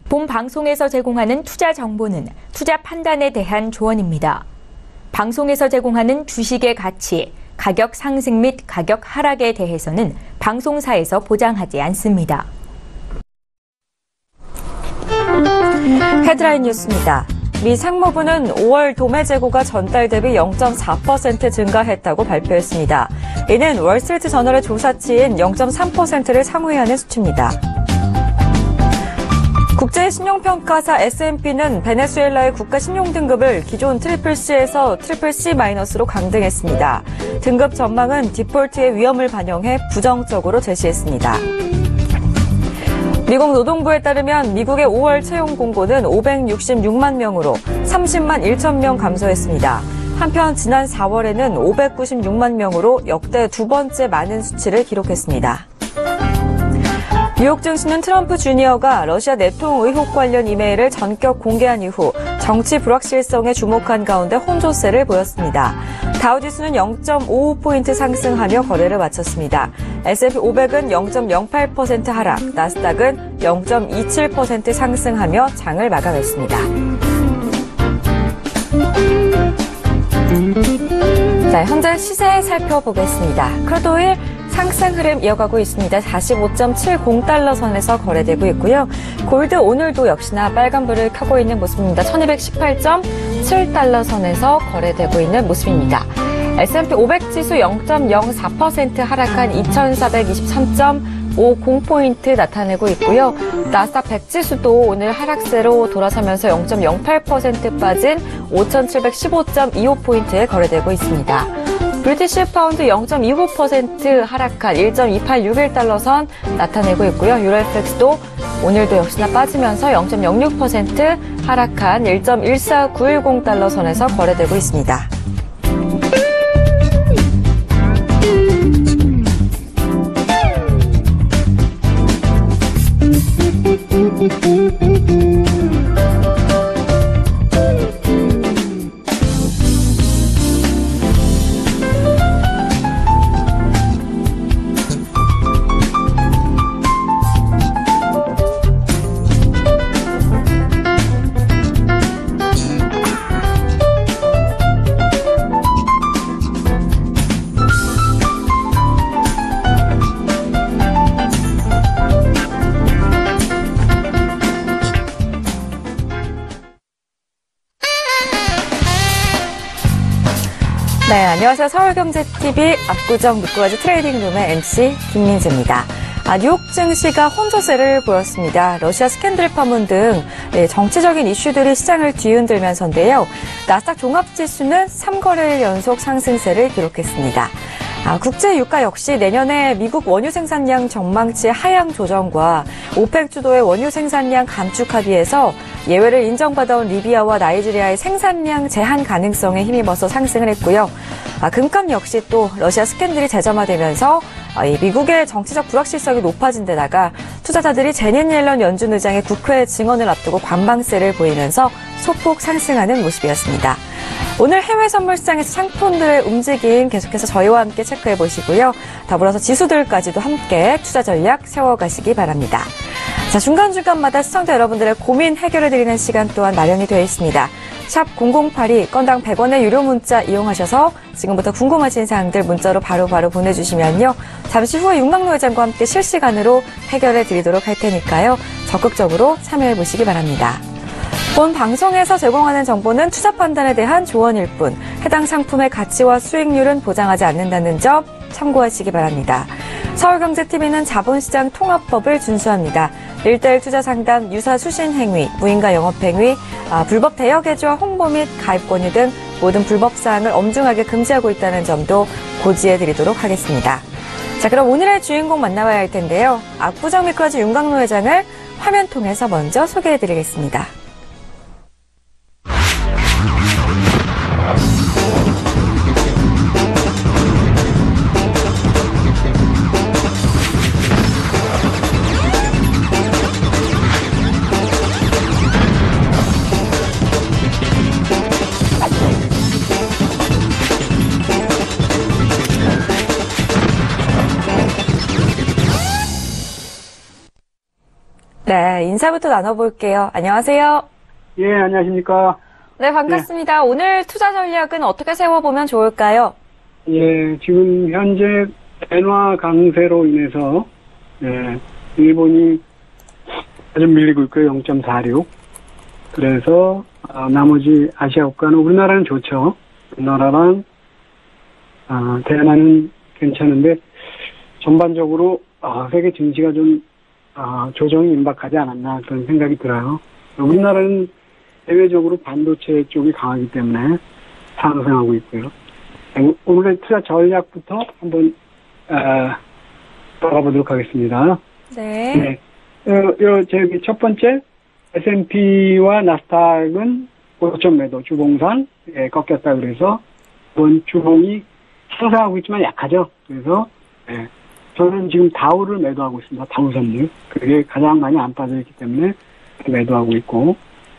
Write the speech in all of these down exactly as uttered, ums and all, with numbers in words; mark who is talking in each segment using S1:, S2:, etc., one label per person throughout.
S1: 본 방송에서 제공하는 투자 정보는 투자 판단에 대한 조언입니다. 방송에서 제공하는 주식의 가치, 가격 상승 및 가격 하락에 대해서는 방송사에서 보장하지 않습니다.
S2: 헤드라인 뉴스입니다. 미 상무부는 오월 도매 재고가 전달 대비 영 점 사 퍼센트 증가했다고 발표했습니다. 이는 월스트리트 저널의 조사치인 영 점 삼 퍼센트를 상회하는 수치입니다. 국제신용평가사 에스 앤 피는 베네수엘라의 국가신용등급을 기존 트리플 C에서 트리플 씨 마이너스로 강등했습니다. 등급 전망은 디폴트의 위험을 반영해 부정적으로 제시했습니다. 미국 노동부에 따르면 미국의 오월 채용 공고는 오백육십육만 명으로 삼십만 일천 명 감소했습니다. 한편 지난 사월에는 오백구십육만 명으로 역대 두 번째 많은 수치를 기록했습니다. 뉴욕 증시는 트럼프 주니어가 러시아 내통 의혹 관련 이메일을 전격 공개한 이후 정치 불확실성에 주목한 가운데 혼조세를 보였습니다. 다우지수는 영 점 오오 포인트 상승하며 거래를 마쳤습니다. 에스 앤 피 오백은 영 점 영팔 퍼센트 하락, 나스닥은 영 점 이칠 퍼센트 상승하며 장을 마감했습니다. 자, 현재 시세 살펴보겠습니다. 크루드오일 상승 흐름 이어가고 있습니다. 사십오 점 칠공 달러 선에서 거래되고 있고요. 골드 오늘도 역시나 빨간불을 켜고 있는 모습입니다. 천이백십팔 점 칠 달러 선에서 거래되고 있는 모습입니다. 에스 앤 피 오백 지수 영 점 영사 퍼센트 하락한 이천사백이십삼 점 오공 포인트 나타내고 있고요. 나스닥 백 지수도 오늘 하락세로 돌아서면서 영 점 영팔 퍼센트 빠진 오천칠백십오 점 이오 포인트에 거래되고 있습니다. 브리티시 파운드 영 점 이오 퍼센트 하락한 일 점 이팔육일 달러 선 나타내고 있고요. 유로에프엑스도 오늘도 역시나 빠지면서 영 점 영육 퍼센트 하락한 일 점 일사구일공 달러 선에서 거래되고 있습니다. 네, 안녕하세요. 서울경제티비 압구정 묻고가지 트레이딩룸의 엠씨 김민지입니다. 아, 뉴욕 증시가 혼조세를 보였습니다. 러시아 스캔들 파문 등 네, 정치적인 이슈들이 시장을 뒤흔들면서인데요. 나스닥 종합지수는 삼 거래일 연속 상승세를 기록했습니다. 아, 국제 유가 역시 내년에 미국 원유 생산량 전망치 하향 조정과 오펙 주도의 원유 생산량 감축 합의에서 예외를 인정받아온 리비아와 나이지리아의 생산량 제한 가능성에 힘입어서 상승을 했고요. 아, 금값 역시 또 러시아 스캔들이 재점화되면서 아, 이 미국의 정치적 불확실성이 높아진 데다가 투자자들이 제닛 옐런 연준 의장의 국회 증언을 앞두고 관망세를 보이면서 소폭 상승하는 모습이었습니다. 오늘 해외 선물 시장에서 상품들의 움직임 계속해서 저희와 함께 체크해 보시고요. 더불어서 지수들까지도 함께 투자 전략 세워가시기 바랍니다. 자, 중간중간마다 시청자 여러분들의 고민 해결해 드리는 시간 또한 마련이 되어 있습니다. 샵 공공팔이 건당 백 원의 유료 문자 이용하셔서 지금부터 궁금하신 사항들 문자로 바로바로 바로 보내주시면요. 잠시 후에 윤광로 회장과 함께 실시간으로 해결해 드리도록 할 테니까요. 적극적으로 참여해 보시기 바랍니다. 본 방송에서 제공하는 정보는 투자 판단에 대한 조언일 뿐 해당 상품의 가치와 수익률은 보장하지 않는다는 점 참고하시기 바랍니다. 서울경제티비는 자본시장 통합법을 준수합니다. 일대일 투자 상담, 유사 수신 행위, 무인가 영업 행위, 아, 불법 대여 계좌 홍보 및 가입 권유 등 모든 불법 사항을 엄중하게 금지하고 있다는 점도 고지해 드리도록 하겠습니다. 자, 그럼 오늘의 주인공 만나봐야 할 텐데요. 압구정 묻고가지 윤광로 회장을 화면 통해서 먼저 소개해 드리겠습니다. 네, 인사부터 나눠볼게요. 안녕하세요.
S3: 예, 안녕하십니까.
S2: 네, 반갑습니다. 네. 오늘 투자 전략은 어떻게 세워보면 좋을까요?
S3: 예, 지금 현재 엔화 강세로 인해서 예, 일본이 아주 밀리고 있고요. 영 점 사육. 그래서 어, 나머지 아시아 국가는 우리나라는 좋죠. 우리나라랑 어, 대만은 괜찮은데 전반적으로 어, 세계 증시가 좀 어, 조정이 임박하지 않았나 그런 생각이 들어요. 우리나라는 대외적으로 반도체 쪽이 강하기 때문에 상승하고 있고요. 오늘의 투자 전략부터 한번 어, 돌아보도록 하겠습니다.
S2: 네.
S3: 네. 어, 요, 저기 첫 번째 에스 앤 피와 나스닥은 고점 매도 주봉상 예, 꺾였다 그래서 이번 주봉이 상승하고 있지만 약하죠. 그래서 예, 저는 지금 다우를 매도하고 있습니다. 다우 선물. 그게 가장 많이 안 빠져있기 때문에 매도하고 있고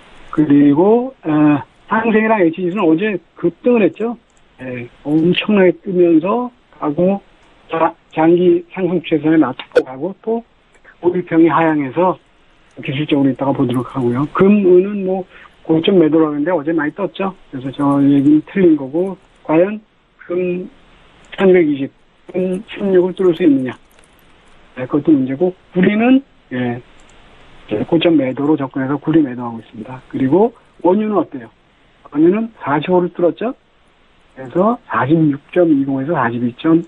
S3: 그리고 어, 상생이랑 에이치지수는 어제 급등을 했죠. 예, 엄청나게 뜨면서 가고 자, 장기 상승 추세선에 맞추고 가고 또 오일평이 하향해서 기술적으로 이따가 보도록 하고요. 금, 은은 뭐 고점 매도라고 하는데 어제 많이 떴죠. 그래서 저 얘기는 틀린 거고 과연 금 천이백이십, 금 십육을 뚫을 수 있느냐. 네, 그것도 문제고 구리는 예, 고점 매도로 접근해서 구리 매도하고 있습니다. 그리고 원유는 어때요? 원유는 사십오를 뚫었죠. 그래서 사십육 점 이공에서 사십이 점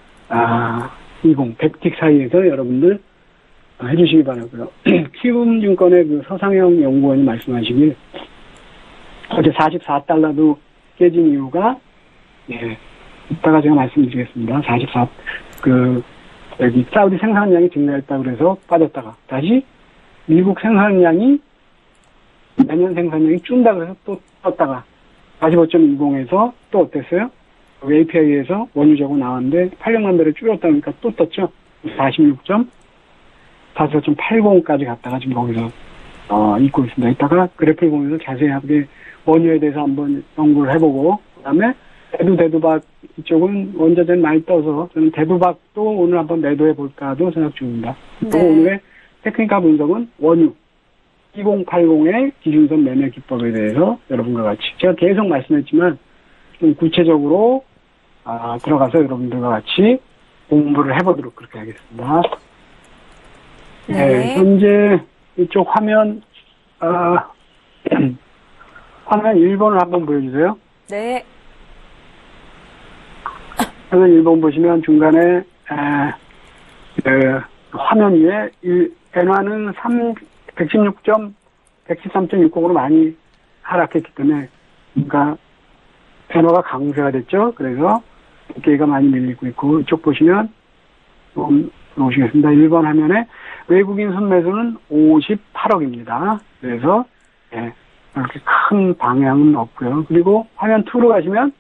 S3: 이공, 백틱 사이에서 여러분들 해주시기 바라고요. 키움증권의 그 서상영 연구원이 말씀하시길 어제 사십사 달러도 깨진 이유가 예, 이따가 제가 말씀드리겠습니다. 사십사 그 여기 사우디 생산량이 증가했다고 그래서 빠졌다가 다시 미국 생산량이 내년 생산량이 준다 그래서 또 떴다가 사십오 점 이공에서 또 어땠어요? 에이피아이에서 원유 재고 나왔는데 팔백만 배를 줄였다 보니까 또 떴죠. 사십육 점 사십오 점 팔공까지 갔다가 지금 거기서 어, 있고 있습니다. 이따가 그래프를 보면서 자세하게 원유에 대해서 한번 연구를 해보고 그 다음에 대두 대두박 이쪽은 원자재는 많이 떠서 저는 대두박도 오늘 한번 매도해 볼까도 생각 중입니다.
S2: 네.
S3: 그리고 오늘의 테크니컬 분석은 원유 이공팔공의 기준선 매매 기법에 대해서 여러분과 같이 제가 계속 말씀했지만 좀 구체적으로 아, 들어가서 여러분들과 같이 공부를 해보도록 그렇게 하겠습니다.
S2: 네.
S3: 네, 현재 이쪽 화면, 어, 화면 일 번을 한번 보여주세요.
S2: 네.
S3: 화면 일 번 보시면 중간에, 에, 그, 화면 위에 엔화는 백십육 점, 백십삼 점 육공으로 많이 하락했기 때문에, 그러니까 엔화가 강세가 됐죠. 그래서 어깨가 많이 밀리고 있고, 이쪽 보시면, 좀 보시겠습니다. 일 번 화면에 외국인 순매수는 오십팔억입니다. 그래서 예, 이렇게 큰 방향은 없고요. 그리고 화면 이로 가시면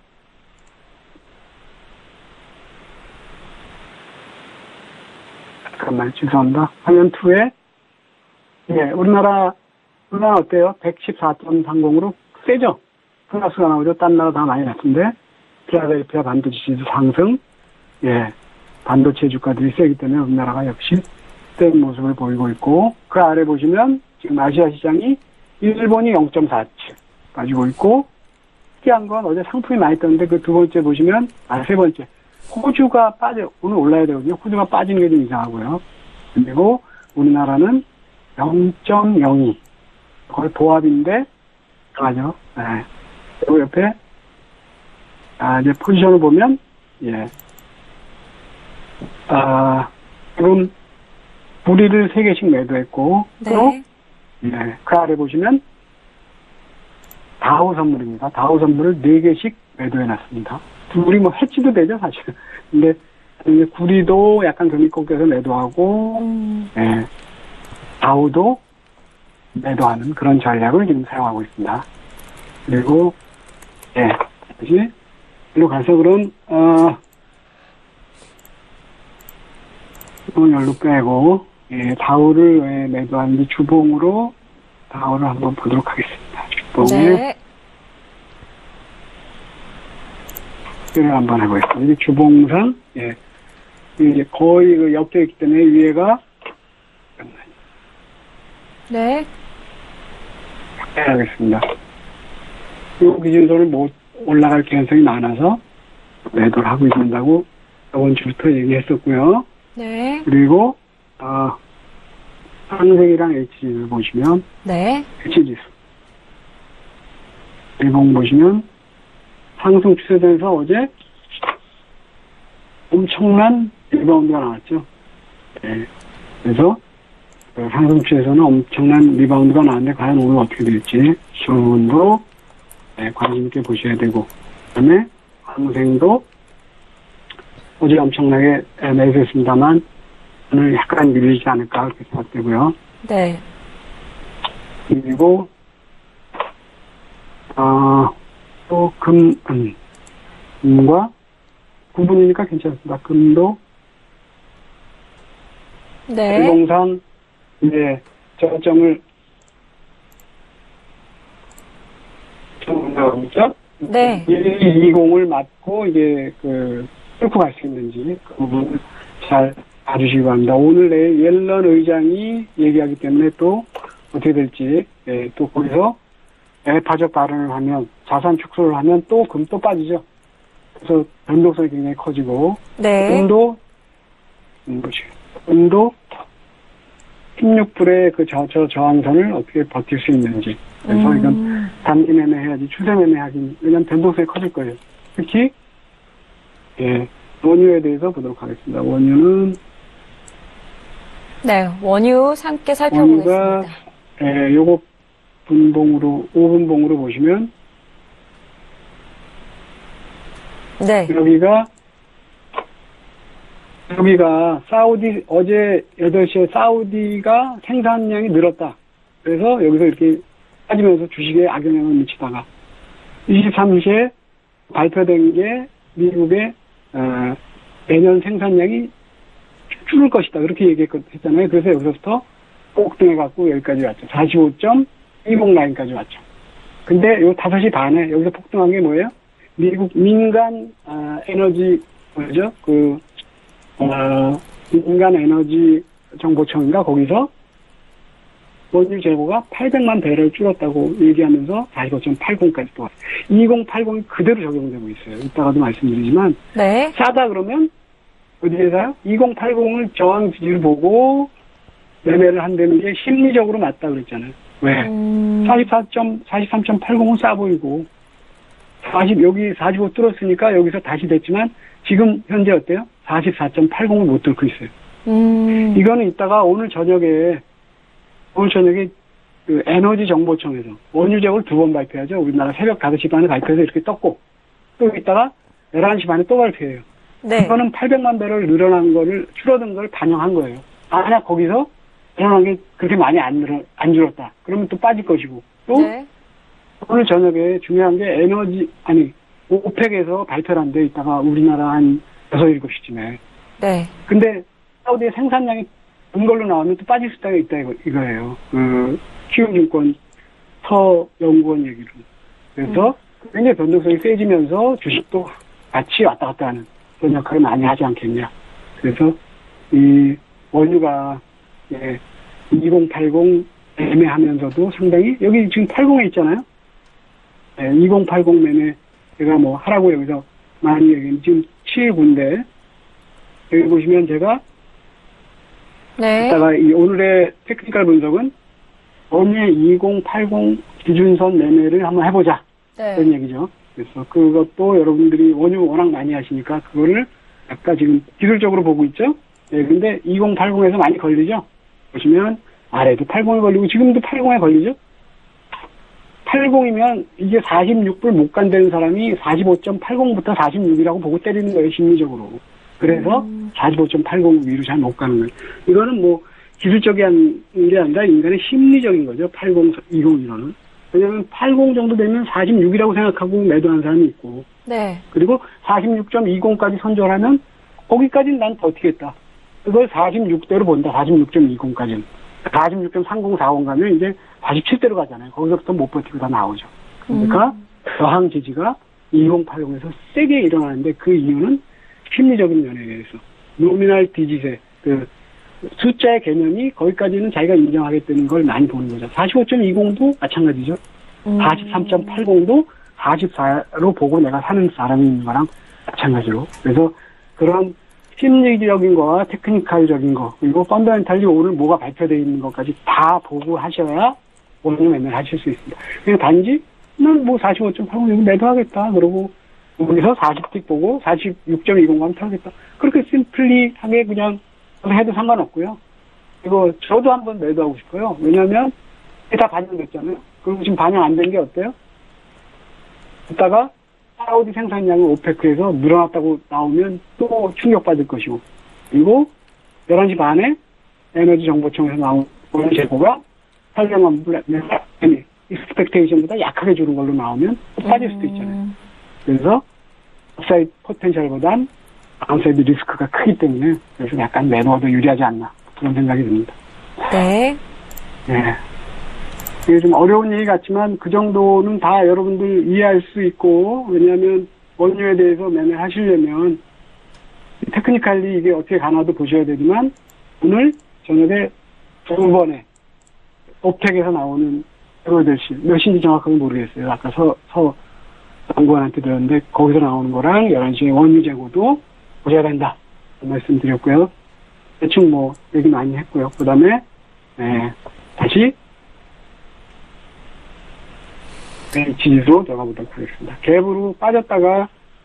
S3: 잠깐만 죄송합니다. 화면 이에 예, 우리나라 우리나라 어때요? 백십사 점 삼공으로 세죠? 플러스가 나오죠. 딴 나라 다 많이 났는데 필라델피아 반도체 지수 상승 예. 반도체 주가들이 세기 때문에 우리나라가 역시 센 모습을 보이고 있고 그 아래 보시면 지금 아시아 시장이 일본이 영 점 사칠 빠지고 있고 특이한 건 어제 상품이 많이 떴는데 그 두 번째 보시면 아 세 번째 호주가 빠져 오늘 올라야 되거든요. 호주가 빠지는 게 좀 이상하고요. 그리고 우리나라는 영 점 영이 거의 보합인데 강하죠. 네. 그리고 옆에 아 이제 포지션을 보면 예. 아, 지금 무리를 세 개씩 매도했고
S2: 네.
S3: 또 네, 그 아래 보시면 다우 선물입니다. 다우 선물을 네 개씩 매도해놨습니다. 우리 뭐 해치도 되죠 사실. 근데 이제 구리도 약간 금이 꺾여서 매도하고
S2: 음.
S3: 네, 다우도 매도하는 그런 전략을 지금 사용하고 있습니다. 그리고 예, 네, 다시 일로 가서 그럼 어. 열로 빼고 예, 다우를 왜 매도하는지 주봉으로 다우를 한번 보도록 하겠습니다. 주봉을
S2: 네.
S3: 를 한번 해보겠습니다. 이게 주봉상 예, 이제 거의 그 엮여 있기 때문에 위에가
S2: 네.
S3: 해야겠습니다. 이 기준선을 못 올라갈 가능성이 많아서 매도를 하고 있는다고 저번 주부터 얘기했었고요.
S2: 네.
S3: 그리고 어, 상생이랑 H지를 보시면
S2: 네.
S3: H지수 일봉 보시면 상승 추세되면서 어제 엄청난 리바운드가 나왔죠. 네. 그래서 그 상승 추세에서는 엄청난 리바운드가 나왔는데 과연 오늘 어떻게 될지 수분도 네, 관심 있게 보셔야 되고, 그다음에 항생도 어제 엄청나게 매수했습니다만 오늘 약간 밀리지 않을까 그렇게 생각되고요.
S2: 네.
S3: 그리고 어, 또 금, 음, 금과 구분이니까 괜찮습니다. 금도
S2: 네.
S3: 일봉상 이제 저점을 정리하죠.
S2: 네.
S3: 이공을 맞고 이게 그 뚫고 갈 수 있는지 그 부분 잘 봐주시기 바랍니다. 오늘 내일 옐런 의장이 얘기하기 때문에 또 어떻게 될지 예, 또 거기서 애파적 발언을 하면 자산 축소를 하면 또 금 또 빠지죠. 그래서 변동성이 굉장히 커지고
S2: 네.
S3: 금도 음, 보시죠. 금도 십육 불의 그 저, 저 저항선을 어떻게 버틸 수 있는지. 그래서
S2: 음.
S3: 이건 단기 매매해야지 추세 매매하긴, 왜냐면 변동성이 커질 거예요. 특히, 예, 원유에 대해서 보도록 하겠습니다. 원유는,
S2: 네. 원유 함께
S3: 원유가,
S2: 살펴보겠습니다.
S3: 예, 요거 분봉으로, 오 분봉으로 보시면,
S2: 네.
S3: 여기가, 여기가 사우디, 어제 여덟 시에 사우디가 생산량이 늘었다. 그래서 여기서 이렇게 빠지면서 주식에 악영향을 미치다가 이십삼 시에 발표된 게 미국의 어, 내년 생산량이 줄을 것이다. 그렇게 얘기했잖아요. 그래서 여기서부터 폭등해갖고 여기까지 왔죠. 사십오 점 이십 라인까지 왔죠. 근데 요 다섯 시 반에 여기서 폭등한 게 뭐예요? 미국 민간 어, 에너지 뭐죠? 그 어, 민간 에너지 정보청인가 거기서 원유 재고가 팔백만 배럴 줄었다고 얘기하면서 사십오 점 팔공까지 또 왔어요. 이공팔공이 그대로 적용되고 있어요. 이따가도 말씀드리지만
S2: 네.
S3: 싸다 그러면 어디에 사요? 이공팔공을 저항 지지를 보고 매매를 한다는 게 심리적으로 맞다 그랬잖아요. 왜?
S2: 음.
S3: 사십사 점, 사십삼 점 팔공은 싸 보이고 사십, 여기 사십오 뚫었으니까 여기서 다시 됐지만 지금 현재 어때요? 사십사 점 팔공을 못 뚫고 있어요.
S2: 음.
S3: 이거는 이따가 오늘 저녁에 오늘 저녁에 그 에너지 정보청에서 원유 재고를 두 번 발표하죠. 우리나라 새벽 다섯 시 반에 발표해서 이렇게 떴고 또 이따가 열한 시 반에 또 발표해요.
S2: 네.
S3: 이거는 팔백만 배럴 늘어난 거를 줄어든 걸 반영한 거예요. 만약 거기서 늘어난 게 그렇게 많이 안 늘어 안 줄었다. 그러면 또 빠질 것이고 또
S2: 네.
S3: 오늘 저녁에 중요한 게 에너지 아니 오펙에서 발표를 한대. 이따가 우리나라 한 여섯 일곱 시쯤에.
S2: 네.
S3: 근데 사우디의 생산량이 은 걸로 나오면 또 빠질 수가 있다 이거, 이거예요. 그 키움증권 서연구원 얘기로. 그래서 음. 굉장히 변동성이 세지면서 주식도 같이 왔다 갔다 하는 그런 역할을 많이 하지 않겠냐. 그래서 이 원유가 예, 이공팔공 매매하면서도 상당히 여기 지금 팔공에 있잖아요. 예, 이공팔공 매매 제가 뭐 하라고 여기서 많이 얘기했는데 지금 칠구인데 여기 보시면 제가
S2: 네.
S3: 이따가 이 오늘의 테크니컬 분석은 원유의 이공팔공 기준선 매매를 한번 해보자.
S2: 네.
S3: 그런 얘기죠. 그래서 그것도 여러분들이 원유 워낙 많이 하시니까 그거를 아까 지금 기술적으로 보고 있죠. 네, 근데 이공팔공에서 많이 걸리죠. 보시면 아래도 팔공에 걸리고 지금도 팔공에 걸리죠. 팔공이면 이게 사십육 불 못 간다는 사람이 사십오 점 팔공부터 사십육이라고 보고 때리는 거예요, 심리적으로. 그래서
S2: 음.
S3: 사십오 점 팔공 위로 잘 못 가는 거예요. 이거는 뭐 기술적인 게 아니라 인간의 심리적인 거죠. 팔십, 이십이로는. 왜냐하면 팔십 정도 되면 사십육이라고 생각하고 매도하는 사람이 있고
S2: 네.
S3: 그리고 사십육 점 이십까지 선절하면 거기까지는 난 버티겠다. 그걸 사십육 대로 본다. 사십육 점 이십까지는. 사십육 점 삼십, 사십 가면 이제 사십칠 대로 가잖아요. 거기서부터 못 버티고 다 나오죠. 그러니까
S2: 음.
S3: 저항 지지가 이공팔공에서 세게 일어나는데 그 이유는 심리적인 면에 의해서 노미널 디지세, 그 숫자의 개념이 거기까지는 자기가 인정하겠다는 걸 많이 보는 거죠. 사십오 점 이공도 마찬가지죠.
S2: 음.
S3: 사십삼 점 팔공도 사십사로 보고 내가 사는 사람인 거랑 마찬가지로. 그래서 그런 심리적인 거와 테크니컬적인 거, 그리고 펀더멘탈리 오늘 뭐가 발표되어 있는 것까지 다 보고 하셔야 원유 매매를 하실 수 있습니다. 그냥 단지, 난 뭐 사십오 점 팔공 여기 매도하겠다. 그러고, 여기서 사십 틱 보고 사십육 점 이공 가면 타겠다. 그렇게 심플리하게 그냥 해도 상관없고요. 그리고 저도 한번 매도하고 싶어요. 왜냐면, 다 반영됐잖아요. 그리고 지금 반영 안 된 게 어때요? 이따가 사우디 생산량이 오페크에서 늘어났다고 나오면 또 충격받을 것이고, 그리고 열한 시 반에 에너지 정보청에서 나온 오늘 재고가 팔 년간 아니 익스펙테이션보다 약하게 주는 걸로 나오면 또 빠질 수도 있잖아요. 그래서 업사이드 포텐셜보단 다운사이드 리스크가 크기 때문에 그래서 약간 매도가 더 유리하지 않나 그런 생각이 듭니다.
S2: 네.
S3: 네. 이게 좀 어려운 얘기 같지만 그 정도는 다 여러분들 이해할 수 있고, 왜냐하면 원유에 대해서 매매를 하시려면 테크니컬리 이게 어떻게 가나도 보셔야 되지만 오늘 저녁에 두 번에 오펙에서 나오는 페로델시 몇인지 정확하게 모르겠어요. 아까 서, 서 연구원한테 들었는데 거기서 나오는 거랑 열한 시에 원유 재고도 보셔야 된다 말씀드렸고요. 대충 뭐 얘기 많이 했고요. 그 다음에 네, 다시 지지수 들어가 보도록 하겠습니다. 갭으로 빠졌다가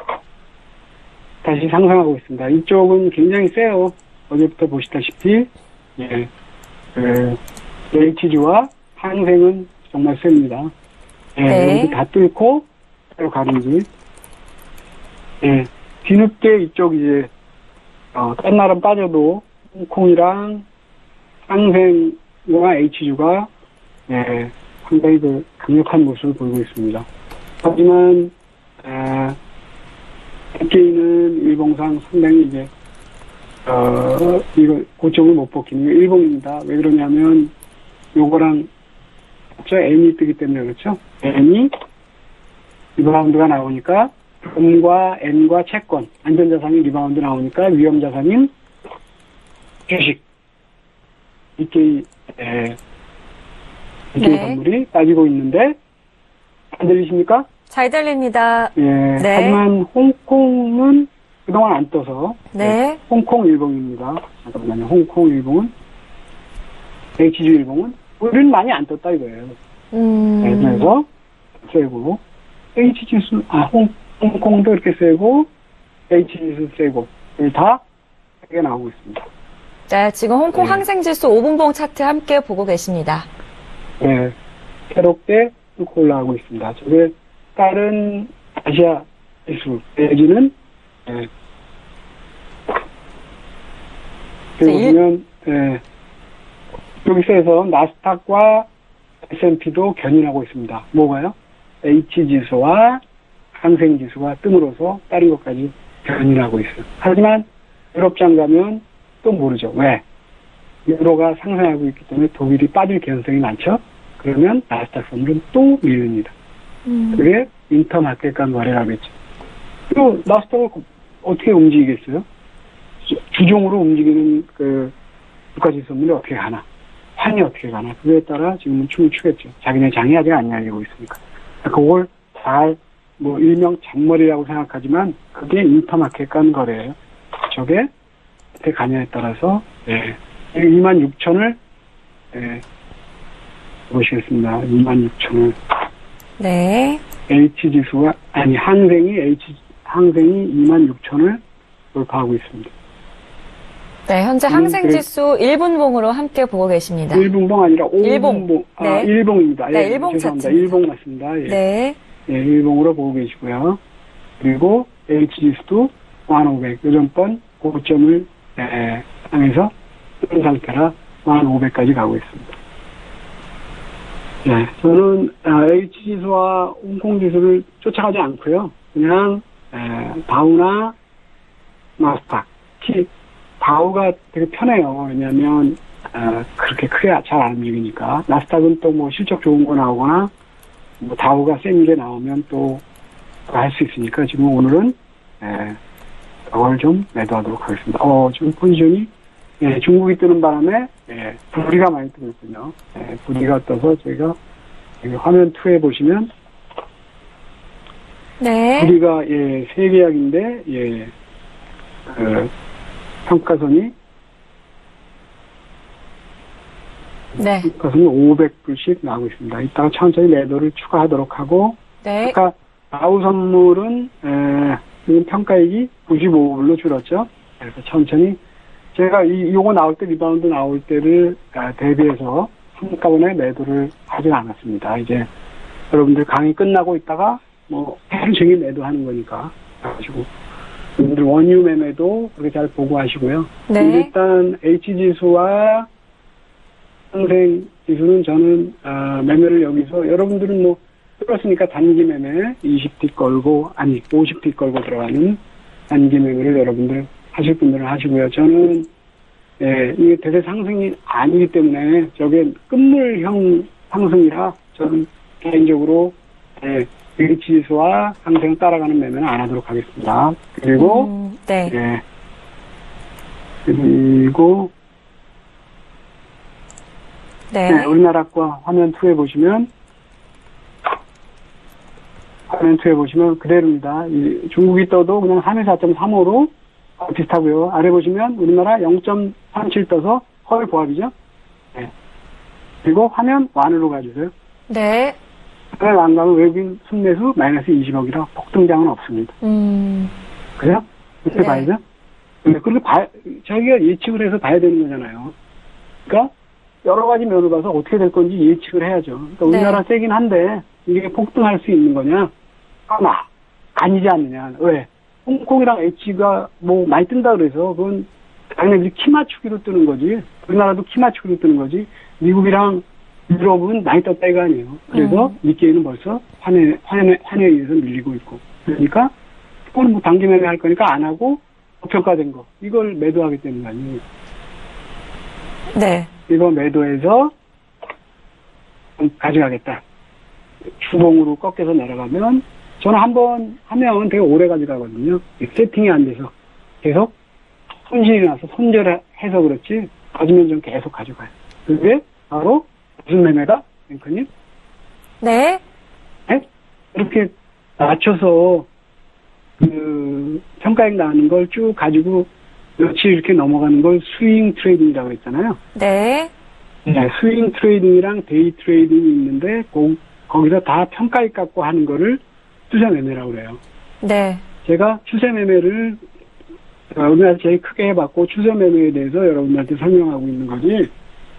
S3: 다시 상승하고 있습니다. 이쪽은 굉장히 세요. 어제부터 보시다시피 예, 그 에이치지와 항생은 정말 셉니다. 예,
S2: 네.
S3: 여기 다 뚫고 새로 가는지. 예, 뒤늦게 이쪽 이제 어, 딴 나라 빠져도 홍콩이랑 항생과 에이치지가 예, 상당히 그 강력한 모습을 보이고 있습니다. 하지만 에, 에프케이는 일봉상 상당히 이제 어 이거 고점을 못 벗기는 게 일봉입니다. 왜 그러냐면 요거랑 저 N이 뜨기 때문에 그렇죠. N이 리바운드가 나오니까 금과 N과 채권 안전자산이 리바운드 나오니까 위험자산인 주식 이케이 에, 이케이
S2: 네.
S3: 선물이 빠지고 있는데 안 들리십니까?
S2: 잘 들립니다.
S3: 예.
S2: 네.
S3: 하지만 홍콩은 그동안 안 떠서
S2: 네.
S3: 홍콩 일봉입니다. 잠깐만요. 홍콩 일봉은 에이치지 일봉은 우리는 많이 안 떴다 이거예요.
S2: 음.
S3: 네, 그래서 세고 H지수 아 홍, 홍콩도 이렇게 세고 H지수 세고 다 크게 나오고 있습니다.
S2: 네, 지금 홍콩
S3: 네.
S2: 항생지수 오 분봉 차트 함께 보고 계십니다.
S3: 네, 새롭게 쭉 올라가고 있습니다. 저게 다른 아시아 지수 내지는 네. 그리고
S2: 일-
S3: 보면 네. 여기서 해서 나스닥과 에스 앤 피도 견인하고 있습니다. 뭐가요? H지수와 항생지수가 뜸으로써 다른 것까지 견인하고 있어요. 하지만 유럽장 가면 또 모르죠. 왜? 유로가 상승하고 있기 때문에 독일이 빠질 가능성이 많죠. 그러면 나스닥 선물은 또 밀립니다.
S2: 음.
S3: 그게 인터마켓간 거래라고 했죠. 또 나스닥을 어떻게 움직이겠어요? 주- 주종으로 움직이는 그 국가지수 선물이 어떻게 가나? 환이 어떻게 가나? 그거에 따라 지금은 춤을 추겠죠. 자기네 장이 아직 안 열리고 있으니까. 그걸 잘, 뭐, 일명 잔머리라고 생각하지만, 그게 인터마켓 간 거래예요. 저게 어떻게 가냐에 따라서, 예. 이만 육천을, 예. 보시겠습니다. 이만 육천을.
S2: 네.
S3: H지수가, 아니, 항생이, H, 항생이 이만 육천을 돌파하고 있습니다.
S2: 네, 현재
S3: 음,
S2: 항생지수 일 분봉으로 함께 보고 계십니다.
S3: 일분봉 아니라
S2: 일봉.
S3: 오분봉. 아,
S2: 네.
S3: 일봉입니다.
S2: 네,
S3: 예,
S2: 일봉
S3: 죄송합니다.
S2: 차트입니다.
S3: 일봉 맞습니다. 예.
S2: 네.
S3: 예, 일봉으로 보고 계시고요. 그리고 H지수도 만 오백, 요전번 고점을 예, 향해서 뜬 상태라 만 오백까지 가고 있습니다. 네, 저는 아, H지수와 홍콩지수를 쫓아가지 않고요. 그냥 에, 다우나 나스닥, 특히 다우가 되게 편해요. 왜냐하면 어, 그렇게 크게 잘 안 움직이니까. 나스닥은 또 뭐 실적 좋은 거 나오거나 뭐 다우가 센 게 나오면 또 할 수 있으니까 지금 오늘은 에, 그걸 좀 매도하도록 하겠습니다. 어, 지금 포지션이 예, 중국이 뜨는 바람에, 예, 불이가 많이 뜨고 있군요. 예, 불이가 떠서 저희가 여기 화면 이에 보시면,
S2: 네.
S3: 불이가, 예, 세 계약인데, 예, 그, 평가선이,
S2: 네.
S3: 평가선이 오백 불씩 나오고 있습니다. 이따가 천천히 매도를 추가하도록 하고,
S2: 네.
S3: 아까 아우 선물은, 에, 지금 평가액이 구십오 불로 줄었죠. 그래서 천천히, 제가 이, 요거 나올 때, 리바운드 나올 때를 아, 대비해서 한꺼번에 매도를 하진 않았습니다. 이제 여러분들 강의 끝나고 있다가 뭐 하루 종일 매도하는 거니까 가지고 여러분들 원유 매매도 그렇게 잘 보고 하시고요.
S2: 네.
S3: 일단 H지수와 상생지수는 저는 어, 매매를 여기서 여러분들은 뭐 그렇으니까 단기 매매 이십 티 걸고 아니 오십 티 걸고 들어가는 단기 매매를 여러분들 하실 분들은 하시고요. 저는 예, 이게 대세 상승이 아니기 때문에 저게 끝물형 상승이라 저는 개인적으로 예, H지수와 상승 따라가는 매매는 안 하도록 하겠습니다. 그리고
S2: 음, 네.
S3: 예, 그리고
S2: 네.
S3: 네, 우리나라 거 화면 이에 보시면 화면 이에 보시면 그대로입니다. 이 중국이 떠도 그냥 삼십사 점 삼오로 비슷하고요. 아래 보시면 우리나라 영 점 삼칠 떠서 헐 보합이죠. 네. 그리고 화면 완으로 가주세요.
S2: 네.
S3: 화면 완 가면 외국인 순매수 마이너스 이십억이라 폭등장은 없습니다.
S2: 음.
S3: 그죠? 이렇게
S2: 네.
S3: 봐야죠. 네, 그리고 봐, 저희가 예측을 해서 봐야 되는 거잖아요. 그러니까 여러 가지 면을 봐서 어떻게 될 건지 예측을 해야죠. 그러니까 우리나라
S2: 네.
S3: 세긴 한데 이게 폭등할 수 있는 거냐? 아마 아니지 않느냐. 왜? 홍콩이랑 H가 뭐 많이 뜬다 그래서 그건 당연히 키 맞추기로 뜨는 거지. 우리나라도 키 맞추기로 뜨는 거지. 미국이랑 유럽은 많이 떴다 이거 아니에요. 그래서
S2: 음.
S3: 니케이는 벌써 환에, 환에, 환에 의해서 밀리고 있고. 그러니까 그거는 뭐 단기 매매 할 거니까 안 하고 고평가된 거. 이걸 매도하기 때문 아니에요.
S2: 네.
S3: 이거 매도해서 가져가겠다. 주봉으로 꺾여서 내려가면 저는 한번 하면 되게 오래 가져가거든요. 세팅이 안 돼서 계속 손실이 나서 손절해서 그렇지 가지면 좀 계속 가져가요. 그게 바로 무슨 매매다? 앵커님?
S2: 네.
S3: 네? 이렇게 맞춰서 그 평가액 나오는 걸 쭉 가지고 며칠 이렇게 넘어가는 걸 스윙 트레이딩이라고 했잖아요.
S2: 네.
S3: 네, 스윙 트레이딩이랑 데이 트레이딩이 있는데 거, 거기서 다 평가액 갖고 하는 거를 추세 매매라고 그래요.
S2: 네.
S3: 제가 추세 매매를 우리나라 제일 크게 해봤고 추세 매매에 대해서 여러분들한테 설명하고 있는 거지.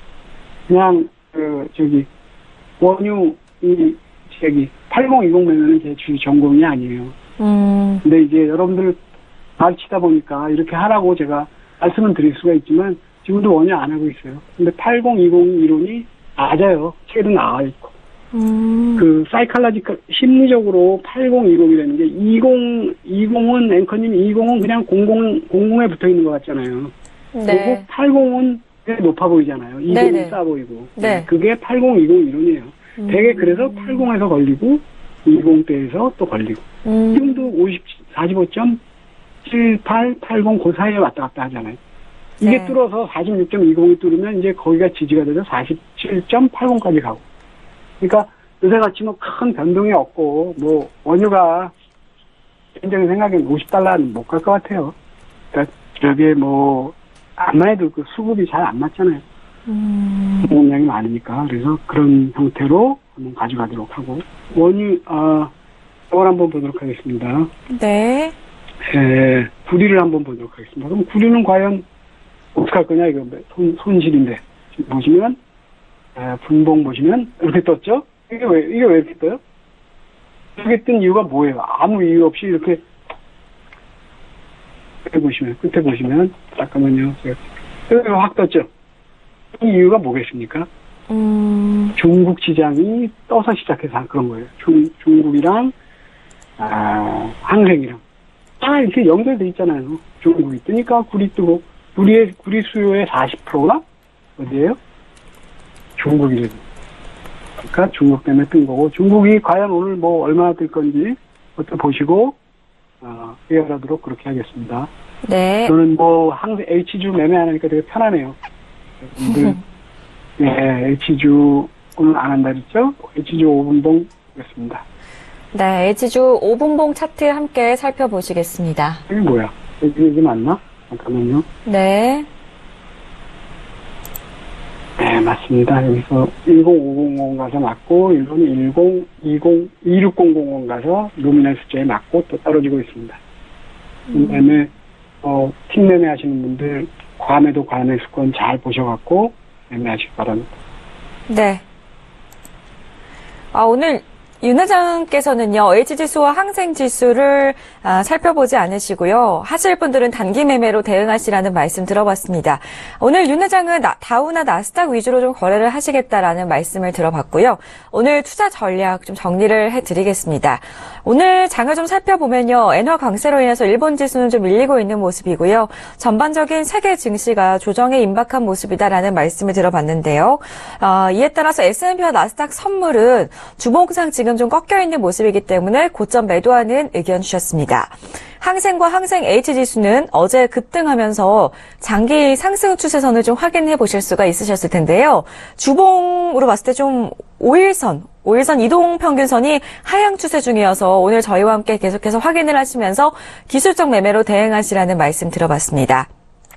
S3: 그냥 그 저기 원유 이 저기 팔공이십 매매는 제 주 전공이 아니에요.
S2: 음.
S3: 근데 이제 여러분들 가르치다 보니까 이렇게 하라고 제가 말씀은 드릴 수가 있지만 지금도 원유 안 하고 있어요. 근데 팔공이십 이론이 맞아요. 책에도 나와 있고.
S2: 음.
S3: 그 사이칼라지컬 심리적으로 팔공이십이라는 게 이십 이십은 앵커님 이십은 그냥 공공 공공에 붙어 있는 것 같잖아요.
S2: 네.
S3: 그리고 팔십은 되게 높아 보이잖아요. 이십은
S2: 네네.
S3: 싸 보이고.
S2: 네.
S3: 그게 팔공이십 이론이에요.
S2: 음.
S3: 되게 그래서 팔십에서 걸리고 이십 대에서 또 걸리고.
S2: 음.
S3: 지금도 오십, 사십오 점 칠팔, 팔십 그 사이에 왔다 갔다 하잖아요. 이게
S2: 네.
S3: 뚫어서 사십육 점 이십이 뚫으면 이제 거기가 지지가 돼서 사십칠 점 팔십까지 가고. 그러니까 요새같이 뭐 큰 변동이 없고 뭐 원유가 개인적인 생각엔 오십 달러는 못 갈 것 같아요. 그러니까 여기에 뭐 안만 해도 그 수급이 잘 안 맞잖아요.
S2: 음.
S3: 공급량이 많으니까. 그래서 그런 형태로 한번 가져가도록 하고 원유 아 이걸 한번 보도록 하겠습니다.
S2: 네.
S3: 에, 구리를 한번 보도록 하겠습니다. 그럼 구리는 과연 어떻게 할 거냐, 이거 손, 손실인데. 지금 보시면, 에, 분봉 보시면, 이렇게 떴죠? 이게 왜, 이게 왜 이렇게 떠요? 이렇게 뜬 이유가 뭐예요? 아무 이유 없이 이렇게, 끝에 보시면, 끝에 보시면, 잠깐만요. 제가, 여기 확 떴죠? 이 이유가 뭐겠습니까?
S2: 음.
S3: 중국 시장이 떠서 시작해서 그런 거예요. 중, 중국이랑, 아, 항생이랑. 아, 이렇게 연결돼 있잖아요. 중국이 뜨니까 구리 뜨고, 구리의, 구리 수요의 사십 퍼센트가 어디예요? 중국이래요. 그러니까 중국 때문에 뜬 거고, 중국이 과연 오늘 뭐 얼마나 뜰 건지, 그것도 보시고, 어, 해결하도록 그렇게 하겠습니다.
S2: 네.
S3: 저는 뭐 항상 H주 매매 안 하니까 되게 편하네요. 여러분들, 네, H주는 안 한다 그랬죠? H주 오 분봉 보겠습니다.
S2: 네, H주 오 분봉 차트 함께 살펴보시겠습니다.
S3: 이게 뭐야? 이게, 이게 맞나? 잠깐만요.
S2: 네.
S3: 네, 맞습니다. 여기서 일공오공공 가서 맞고, 일본은 일공이공, 이육공공공 가서 노미널 숫자에 맞고 또 떨어지고 있습니다. 그 다음에, 어, 팀 매매 하시는 분들, 과매도 과매수권 잘 보셔갖고, 매매하시기 바랍니다.
S2: 네. 아, 오늘 윤 회장께서는요, H지수와 항생지수를 아, 살펴보지 않으시고요. 하실 분들은 단기 매매로 대응하시라는 말씀 들어봤습니다. 오늘 윤 회장은 나, 다우나 나스닥 위주로 좀 거래를 하시겠다라는 말씀을 들어봤고요. 오늘 투자 전략 좀 정리를 해드리겠습니다. 오늘 장을 좀 살펴보면요. 엔화 강세로 인해서 일본 지수는 좀 밀리고 있는 모습이고요. 전반적인 세계 증시가 조정에 임박한 모습이다라는 말씀을 들어봤는데요. 어, 이에 따라서 에스앤피와 나스닥 선물은 주봉상 지금 좀 꺾여 있는 모습이기 때문에 고점 매도하는 의견 주셨습니다. 항생과 항생 H지수는 어제 급등하면서 장기 상승 추세선을 좀 확인해 보실 수가 있으셨을 텐데요. 주봉으로 봤을 때 좀 오일선, 오일선 이동평균선이 하향 추세 중이어서 오늘 저희와 함께 계속해서 확인을 하시면서 기술적 매매로 대응하시라는 말씀 들어봤습니다.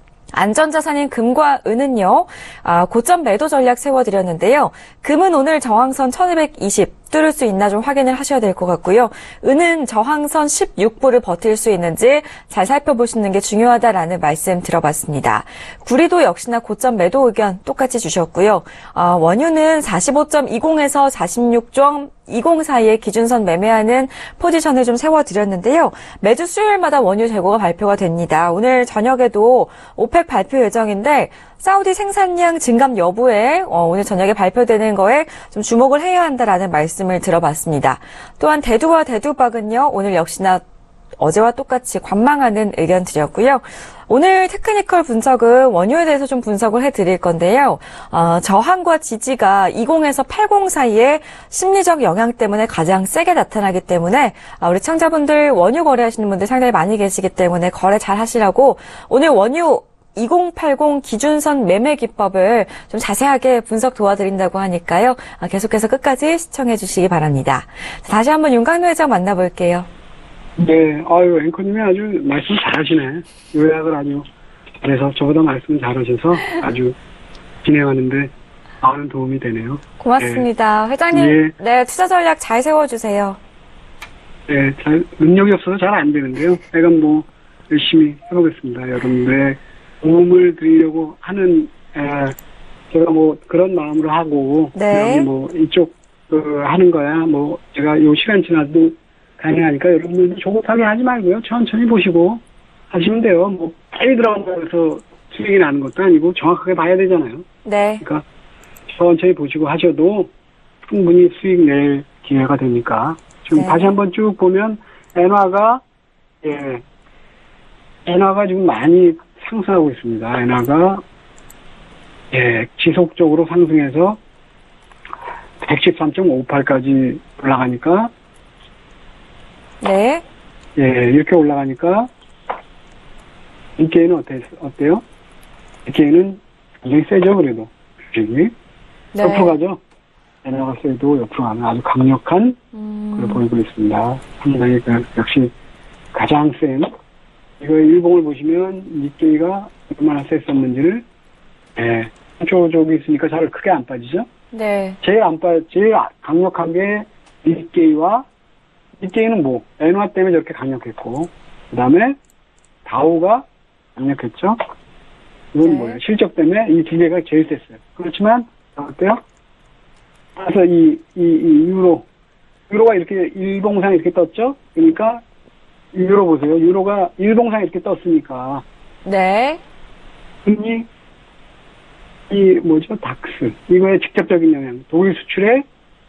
S2: 안전자산인 금과 은은요, 아, 고점 매도 전략 세워드렸는데요. 금은 오늘 저항선 천이백이십 뚫을 수 있나 좀 확인을 하셔야 될 것 같고요. 은은 저항선 십육 불을 버틸 수 있는지 잘 살펴보시는 게 중요하다라는 말씀 들어봤습니다. 구리도 역시나 고점 매도 의견 똑같이 주셨고요. 어, 원유는 사십오 점 이공에서 사십육 점 이공 사이에 기준선 매매하는 포지션을 좀 세워드렸는데요. 매주 수요일마다 원유 재고가 발표가 됩니다. 오늘 저녁에도 오펙 발표 예정인데 사우디 생산량 증감 여부에 어, 오늘 저녁에 발표되는 거에 좀 주목을 해야 한다라는 말씀을 들어봤습니다. 또한 대두와 대두박은요. 오늘 역시나 어제와 똑같이 관망하는 의견 드렸고요. 오늘 테크니컬 분석은 원유에 대해서 좀 분석을 해드릴 건데요. 어, 저항과 지지가 이십에서 팔십 사이에 심리적 영향 때문에 가장 세게 나타나기 때문에 아, 우리 청자분들 원유 거래하시는 분들 상당히 많이 계시기 때문에 거래 잘 하시라고 오늘 원유 이공팔공 기준선 매매 기법을 좀 자세하게 분석 도와드린다고 하니까요. 아, 계속해서 끝까지 시청해 주시기 바랍니다. 다시 한번 윤강노 회장 만나볼게요.
S3: 네, 아유, 앵커님이 아주 말씀 잘하시네. 요약을 아주 잘해서 저보다 말씀 잘하셔서 아주 진행하는데 많은 도움이 되네요.
S2: 고맙습니다. 네. 회장님, 네. 네, 투자 전략 잘 세워주세요.
S3: 네, 잘, 능력이 없어서 잘 안 되는데요. 제가 뭐 열심히 해보겠습니다. 여러분들의 도움을 드리려고 하는, 에, 제가 뭐 그런 마음으로 하고,
S2: 네.
S3: 뭐 이쪽 그, 하는 거야. 뭐 제가 요 시간 지나도 가능하니까 여러분들도 조급하게 하지 말고요. 천천히 보시고 하시면 돼요. 뭐 빨리 들어간다고 해서 수익이 나는 것도 아니고 정확하게 봐야 되잖아요.
S2: 네.
S3: 그러니까 천천히 보시고 하셔도 충분히 수익 낼 기회가 되니까 지금
S2: 네.
S3: 다시 한번 쭉 보면 엔화가 예 엔화가 지금 많이 상승하고 있습니다. 엔화가 예 지속적으로 상승해서 백십삼 점 오팔까지 올라가니까
S2: 네.
S3: 예, 이렇게 올라가니까, 이케이는 어때, 어때요? 이케이는 굉장히 세죠, 그래도. 주식이.
S2: 네.
S3: 옆으로 가죠? 엔화가 세도 옆으로 가면 아주 강력한,
S2: 음.
S3: 걸 보이고 있습니다. 상당히, 그, 역시, 가장 센, 이거 일봉을 보시면, 니케이가 얼마나 셌었는지를, 예, 한쪽쪽이 있으니까 잘 크게 안 빠지죠?
S2: 네.
S3: 제일 안 빠, 제일 강력하게 니케이와 니케이는 뭐, 엔화 때문에 저렇게 강력했고, 그 다음에, 다우가 강력했죠? 이건
S2: 네.
S3: 뭐예요? 실적 때문에 이 두 개가 제일 셌어요. 그렇지만, 어때요? 그래서 이, 이, 이 유로, 유로가 이렇게 일봉상 이렇게 떴죠? 그러니까, 유로 보세요. 유로가 일봉상 이렇게 떴으니까,
S2: 네.
S3: 이, 이 뭐죠? 닥스. 이거에 직접적인 영향. 독일 수출에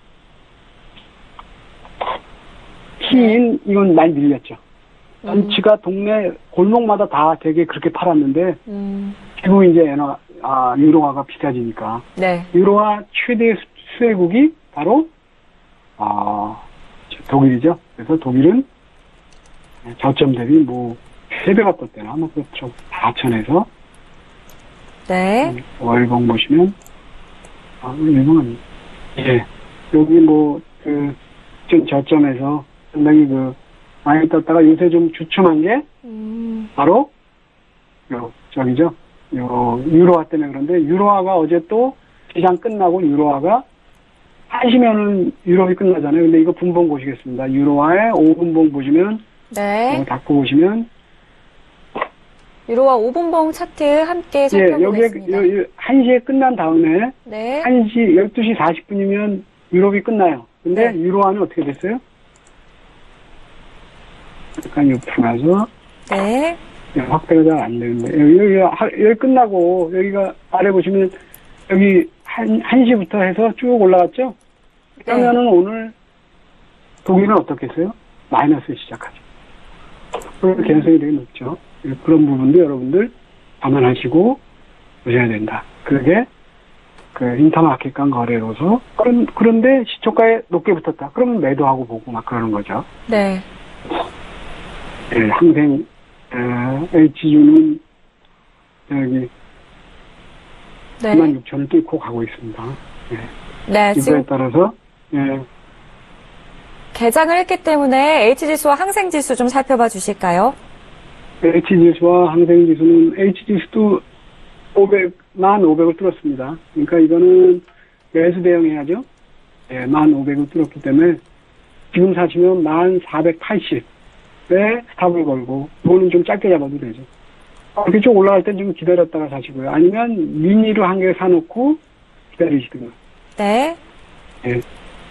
S3: 키인 이건 많이 밀렸죠. 전치가 동네 골목마다 다 되게 그렇게 팔았는데
S2: 음.
S3: 결국 이제 엔화, 아, 유로화가 비싸지니까
S2: 네.
S3: 유로화 최대 수- 수혜국이 바로 아, 독일이죠. 그래서 독일은 저점 대비 뭐 세 배가 떴대나 뭐 그렇죠. 사천에서
S2: 네.
S3: 월봉 보시면 아, 월봉 아니 예 여기 뭐그 좀 저점에서 상당히 그 많이 떴다가 요새 좀 주춤한 게
S2: 음.
S3: 바로 요 저기죠. 요 유로화 때문에 그런데 유로화가 어제 또 시장 끝나고 유로화가 한 시면은 유럽이 끝나잖아요. 근데 이거 분봉 보시겠습니다. 유로화의 오 분봉 보시면
S2: 네.
S3: 이거 닫고 보시면
S2: 유로와 오 분봉 차트 함께
S3: 예, 여기에
S2: 살펴보겠습니다.
S3: 요- 요 한 시에 끝난 다음에
S2: 네.
S3: 한 시 열두 시 사십 분이면 유럽이 끝나요. 근데
S2: 네.
S3: 유로화는 어떻게 됐어요? 약간 옆으로 가서
S2: 네.
S3: 확대가 잘 안 되는데 여기, 여기, 하- 여기 끝나고 여기가 아래 보시면 여기 한, 한 시부터 해서 쭉 올라갔죠? 그러면은 오늘 독일은 어떻겠어요? 마이너스 시작하죠. 그럴 개연성이 되게 높죠. 그런 부분도 여러분들 감안하시고 보셔야 된다. 그게 그 인터마켓 간 거래로서 그런, 그런데 시초가에 높게 붙었다. 그러면 매도하고 보고 막 그러는 거죠.
S2: 네.
S3: 예, 항생 에이치유는 여기
S2: 네.
S3: 이만 육천을 뚫고 가고 있습니다. 예.
S2: 네.
S3: 이거에
S2: 지금
S3: 따라서 예,
S2: 개장을 했기 때문에 H지수와 항생지수 좀 살펴봐 주실까요?
S3: H지수와 항생지수는 H지수도 오백만 오백을 뚫었습니다. 그러니까 이거는 매수 대응해야죠. 예, 만 오백을 뚫었기 때문에 지금 사시면 만 사백팔십에 스탑을 걸고 이거는 좀 짧게 잡아도 되죠. 이렇게 쭉 올라갈 땐 좀 기다렸다가 사시고요. 아니면 미니로 한 개 사놓고 기다리시든가.
S2: 네.
S3: 예.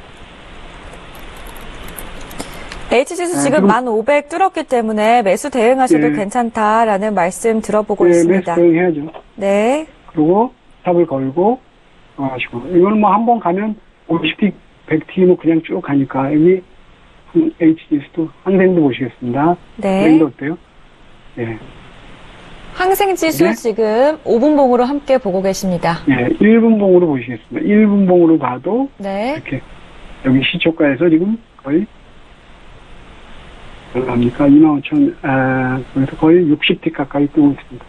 S2: H지수
S3: 아,
S2: 지금
S3: 지금-
S2: 만 오백 뚫었기 때문에 매수 대응하셔도
S3: 예.
S2: 괜찮다라는 말씀 들어보고
S3: 예, 매수
S2: 있습니다.
S3: 대응해야죠.
S2: 네.
S3: 그리고 스탑을 걸고 어, 하시고 이거는 뭐 한 번 가면 오십 티, 백 티 뭐 그냥 쭉 가니까 여기 H지수도 항생도 보시겠습니다.
S2: 네.
S3: 항생도 어때요? 예.
S2: 항생지수
S3: 네.
S2: 지금 오 분봉으로 함께 보고 계십니다.
S3: 예, 일 분봉으로 보시겠습니다. 일 분봉으로 봐도
S2: 네.
S3: 이렇게 여기 시초가에서 지금 거의 얼마입니까? 이만 오천, 아, 그래서 거의 육십 티 가까이 뜨고 있습니다.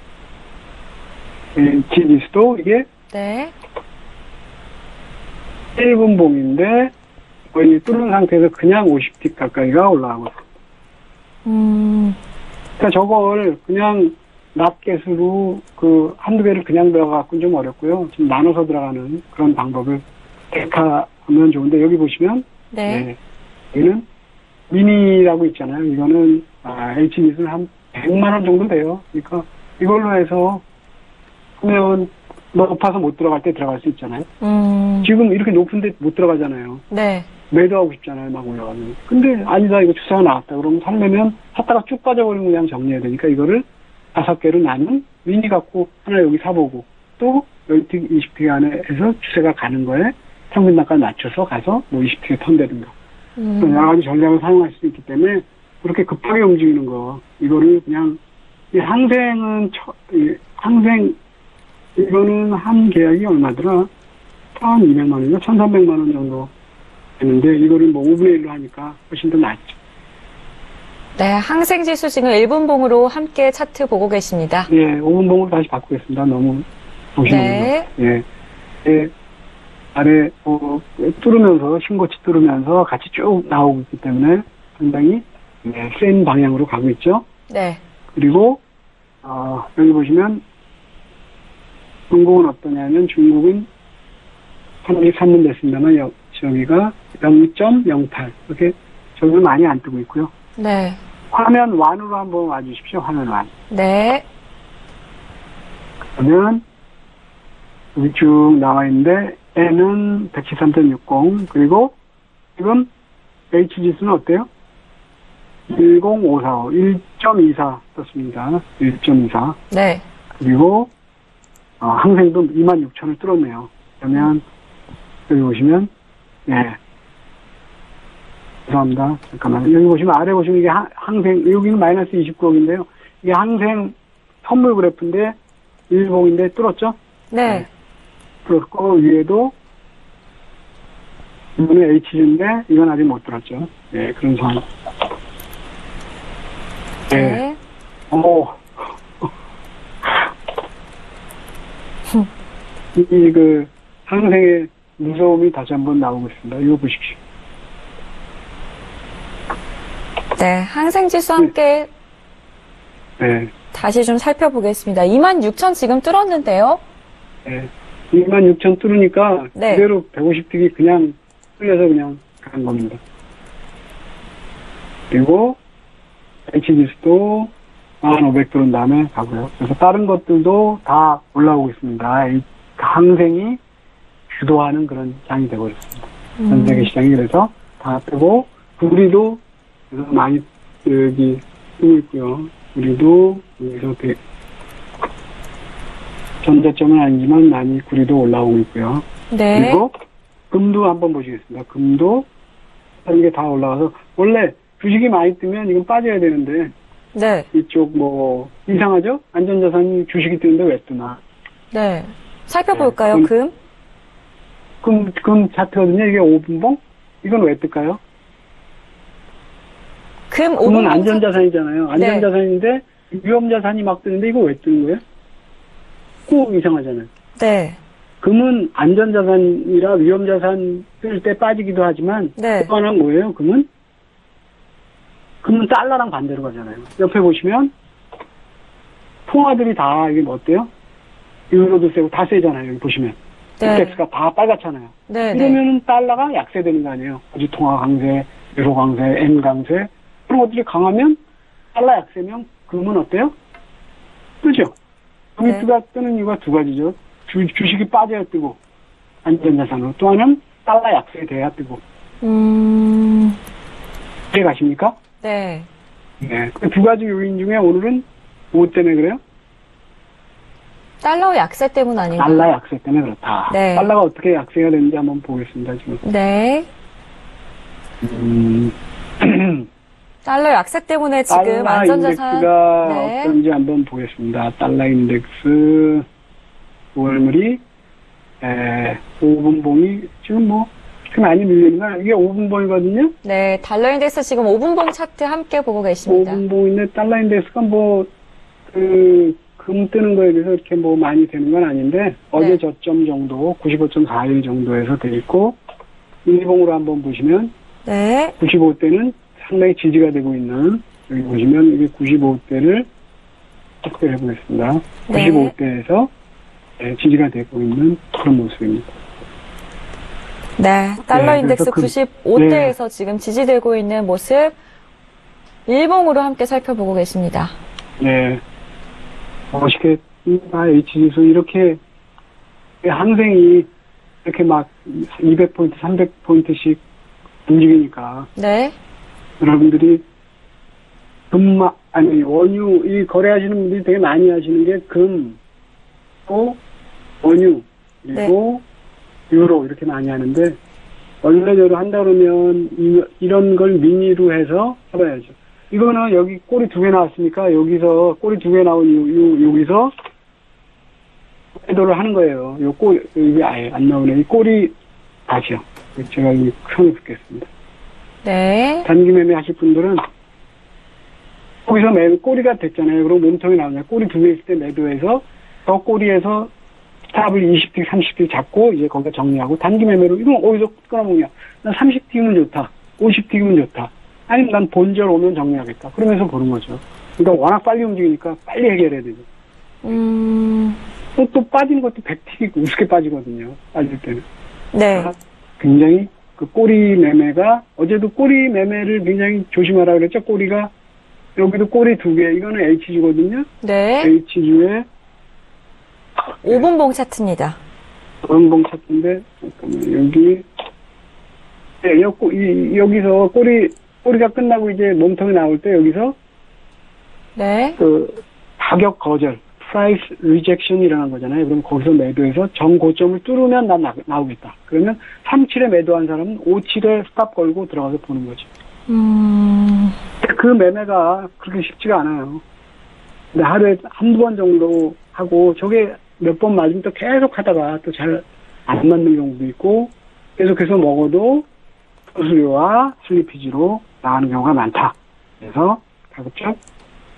S3: H지수도 이게
S2: 네.
S3: 일 분봉인데 거의 뚫은 상태에서 그냥 오십 티 가까이가 올라가고 있습니다.
S2: 음.
S3: 그러니까 저걸 그냥 납개수로 그 한두 개를 그냥 들어가갖고는 좀 어렵고요. 좀 나눠서 들어가는 그런 방법을 택하면 좋은데 여기 보시면
S2: 네.
S3: 네, 여기는 미니라고 있잖아요. 이거는 아, H지수는 한 백만 원 정도 돼요. 그러니까 이걸로 해서 하면 높아서 못 들어갈 때 들어갈 수 있잖아요.
S2: 음.
S3: 지금 이렇게 높은데 못 들어가잖아요.
S2: 네.
S3: 매도하고 싶잖아요. 막 올라가면. 근데 아니다 이거 추세가 나왔다. 그러면 살려면 샀다가 쭉 빠져버리면 그냥 정리해야 되니까 이거를 다섯 개를 나는 미니 갖고 하나 여기 사보고 또 십 티, 이십 티 안에서 추세가 가는 거에 평균 단가 맞춰서 가서 뭐 이십 티에 턴다든가
S2: 음.
S3: 여러 가지 전략을 사용할 수 있기 때문에 그렇게 급하게 움직이는 거 이거를 그냥 이 항생은 처, 이 항생 이거는 한 계약이 얼마더라? 천이백만 원인가 천삼백만 원 정도 했는데 이거를 뭐 오분의 일로 하니까 훨씬 더 낫죠.
S2: 네, 항생지수 지금 일 분봉으로 함께 차트 보고 계십니다.
S3: 예, 오 분봉으로 다시 바꾸겠습니다. 너무 보시는
S2: 네.
S3: 거. 예. 예. 아래 어, 뚫으면서 신고치 뚫으면서 같이 쭉 나오고 있기 때문에 상당히 예, 센 방향으로 가고 있죠.
S2: 네.
S3: 그리고 어, 여기 보시면 중국은 어떠냐면 중국은 삼십삼 분 됐습니다만 여, 저기가 영 점 영팔 이렇게 저기는 많이 안 뜨고 있고요.
S2: 네.
S3: 화면 완으로 한번 와주십시오. 화면 완.
S2: 네.
S3: 그러면 여기 쭉 나와 있는데 N은 백십삼 점 육공 그리고 지금 H지수는 어때요? 일공오사오 일 점 이사 떴습니다. 일 점 이사
S2: 네.
S3: 그리고 어, 항생도 이만 육천을 뚫었네요. 그러면 여기 보시면 예 죄송합니다. 잠깐만요. 여기 보시면 아래 보시면 이게 하, 항생 여기는 마이너스 이십구억인데요. 이게 항생 선물 그래프인데 일봉인데 뚫었죠?
S2: 네.
S3: 뚫었고 위에도 이거는 H인데 이건 아직 못 뚫었죠. 예, 그런 상황.
S2: 네.
S3: 어. 이, 그, 상생의 무서움이 다시 한번 나오고 있습니다. 이거 보십시오.
S2: 네, 항생지수 함께
S3: 네.
S2: 다시 좀 살펴보겠습니다. 이만 육천 지금 뚫었는데요.
S3: 네. 이만 육천 뚫으니까
S2: 네.
S3: 그대로 백오십 틱이 그냥 뚫려서 그냥 간 겁니다. 그리고 에이치지수도 만 오백 뚫은 다음에 가고요. 그래서 다른 것들도 다 올라오고 있습니다. 이 항생이 주도하는 그런 장이 되어버렸습니다.
S2: 음.
S3: 전 세계 시장이 그래서 다 뜨고 우리도 그래서 많이 여기 뜨고 있고요. 우리도 여기서 되, 전저점은 아니지만 많이 구리도 올라오고 있고요.
S2: 네.
S3: 그리고 금도 한번 보시겠습니다. 금도 이게 다 올라가서 원래 주식이 많이 뜨면 이건 빠져야 되는데
S2: 네.
S3: 이쪽 뭐 이상하죠? 안전자산이 주식이 뜨는데 왜 뜨나?
S2: 네. 살펴볼까요,
S3: 네,
S2: 금?
S3: 금, 금 차트거든요. 이게 오 분봉? 이건 왜 뜰까요?
S2: 금 오
S3: 금은
S2: 분봉
S3: 안전자산이잖아요.
S2: 네.
S3: 안전자산인데 위험자산이 막 뜨는데 이거 왜 뜨는 거예요? 꼭 이상하잖아요.
S2: 네.
S3: 금은 안전자산이라 위험자산 뜰 때 빠지기도 하지만
S2: 네.
S3: 또 하나는 뭐예요? 금은? 금은 달러랑 반대로 가잖아요. 옆에 보시면 통화들이 다 이게 뭐 어때요? 유로도 세고 다 세잖아요. 여기 보시면.
S2: 네.
S3: 인덱스가 다 빨갛잖아요.
S2: 네. 네.
S3: 이러면은 달러가 약세되는 거 아니에요. 어디 통화 강세, 유로 강세, 엔 강세 그런 것들이 강하면 달러 약세면 금은 어때요? 뜨죠. 금이
S2: 네.
S3: 뜨가 뜨는 이유가 두 가지죠. 주, 주식이 빠져야 뜨고 안전자산으로 또 하나는 달러 약세돼야 뜨고.
S2: 음.
S3: 이해 가십니까?
S2: 네.
S3: 네. 그 두 가지 요인 중에 오늘은 뭐 때문에 그래요?
S2: 달러 약세 때문 아닌가요?
S3: 달러 약세 때문에 그렇다.
S2: 네.
S3: 달러가 어떻게 약세가 되는지 한번 보겠습니다, 지금.
S2: 네.
S3: 음,
S2: 달러 약세 때문에 지금
S3: 달러
S2: 안전자산.
S3: 인덱스가
S2: 네.
S3: 어떤지 한번 보겠습니다. 달러 인덱스 월물이 에, 오 분봉이 지금 뭐 그렇게 많이 밀리는가? 이게 오 분봉이거든요.
S2: 네, 달러 인덱스 지금 오 분봉 차트 함께 보고 계십니다.
S3: 오 분봉인데 달러 인덱스가 뭐 그 금 뜨는 거에 비해서 이렇게 뭐 많이 되는 건 아닌데 어제
S2: 네.
S3: 저점 정도 구십오 점 사일 정도에서 돼 있고 일봉으로 한번 보시면
S2: 네.
S3: 구십오 대는 상당히 지지가 되고 있는 여기 보시면 이게 구십오 대를測해 보겠습니다.
S2: 네.
S3: 구십오 대에서 지지가 되고 있는 그런 모습입니다.
S2: 네, 달러
S3: 네,
S2: 인덱스
S3: 그래서 그-
S2: 구십오 대에서 지금 지지되고 있는 모습 일봉으로 함께 살펴보고 계십니다.
S3: 네. 멋있게, 아, H지수 이렇게, 항생이 이렇게 막 이백 포인트, 삼백 포인트씩 움직이니까,
S2: 네.
S3: 여러분들이 금마, 아니, 원유, 이 거래하시는 분들이 되게 많이 하시는 게 금, 또 원유, 그리고 유로 이렇게 많이 하는데, 원래대로 한다 그러면 이, 이런 걸 미니로 해서 해봐야죠. 이거는 여기 꼬리 두 개 나왔으니까 여기서 꼬리 두 개 나온 요, 요, 여기서 매도를 하는 거예요. 요 꼬리, 이게 아예 안 나오네. 이 꼬리 다시요. 제가 이 손을 붓겠습니다.
S2: 네.
S3: 단기 매매 하실 분들은 거기서 매, 꼬리가 됐잖아요. 그럼 몸통이 나오냐. 꼬리 두 개 있을 때 매도해서 저 꼬리에서 스탑을 이십 틱, 삼십 틱 잡고 이제 거기다 정리하고 단기 매매로 이건 어디서 끊어먹냐. 난 삼십 틱이면 좋다. 오십 틱이면 좋다. 아니면 난 본절 오면 정리하겠다. 그러면서 보는 거죠. 그러니까 워낙 빨리 움직이니까 빨리 해결해야 되죠.
S2: 음.
S3: 또, 또 빠진 것도 백 틱이 우습게 빠지거든요. 빠질 때는.
S2: 네.
S3: 굉장히 그 꼬리 매매가 어제도 꼬리 매매를 굉장히 조심하라 그랬죠. 꼬리가 여기도 꼬리 두 개. 이거는 H주거든요.
S2: 네.
S3: H주에
S2: 오 분봉 차트입니다.
S3: 원봉 차트인데 잠깐만 여기 네, 여, 이, 여기서 꼬리 꼬리가 끝나고 이제 몸통이 나올 때 여기서
S2: 네.
S3: 그 가격 거절, price rejection이 일어난 거잖아요. 그럼 거기서 매도해서 정고점을 뚫으면 난 나, 나오겠다. 그러면 삼십칠에 매도한 사람은 오십칠에 스탑 걸고 들어가서 보는 거죠.
S2: 음.
S3: 그 매매가 그렇게 쉽지가 않아요. 근데 하루에 한두 번 정도 하고 저게 몇 번 맞으면 또 계속 하다가 또 잘 안 맞는 경우도 있고 계속해서 먹어도 수수료와 슬리피지로 나가는 경우가 많다. 그래서 가급적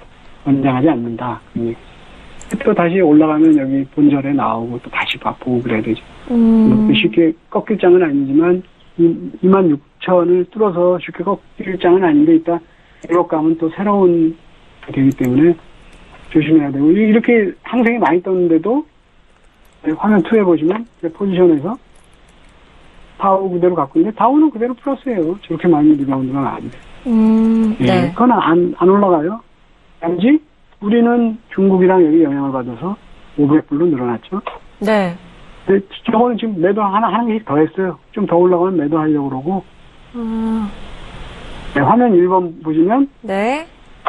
S3: 권장하지 않는다. 또 다시 올라가면 여기 본절에 나오고 또 다시 보고 그래야 되죠.
S2: 음.
S3: 쉽게 꺾일 장은 아니지만 이만 육천을 뚫어서 쉽게 꺾일 장은 아닌데 이따 유럽 가면 또 새로운 되기 때문에 조심해야 되고 이렇게 항생이 많이 떴는데도 화면 이에 보시면 포지션에서 다우 그대로 갖고 있는데 다우는 그대로 플러스예요. 저렇게 많이 리바운드가 안 돼.
S2: 음, 네.
S3: 네. 그건 안, 안 올라가요. 단지 우리는 중국이랑 여기 영향을 받아서 오백 불로 늘어났죠.
S2: 네.
S3: 근데 저거는 지금 매도 하나, 하나 개씩 더 했어요. 좀 더 올라가면 매도하려고 그러고.
S2: 음.
S3: 네, 화면 일 번 보시면.
S2: 네.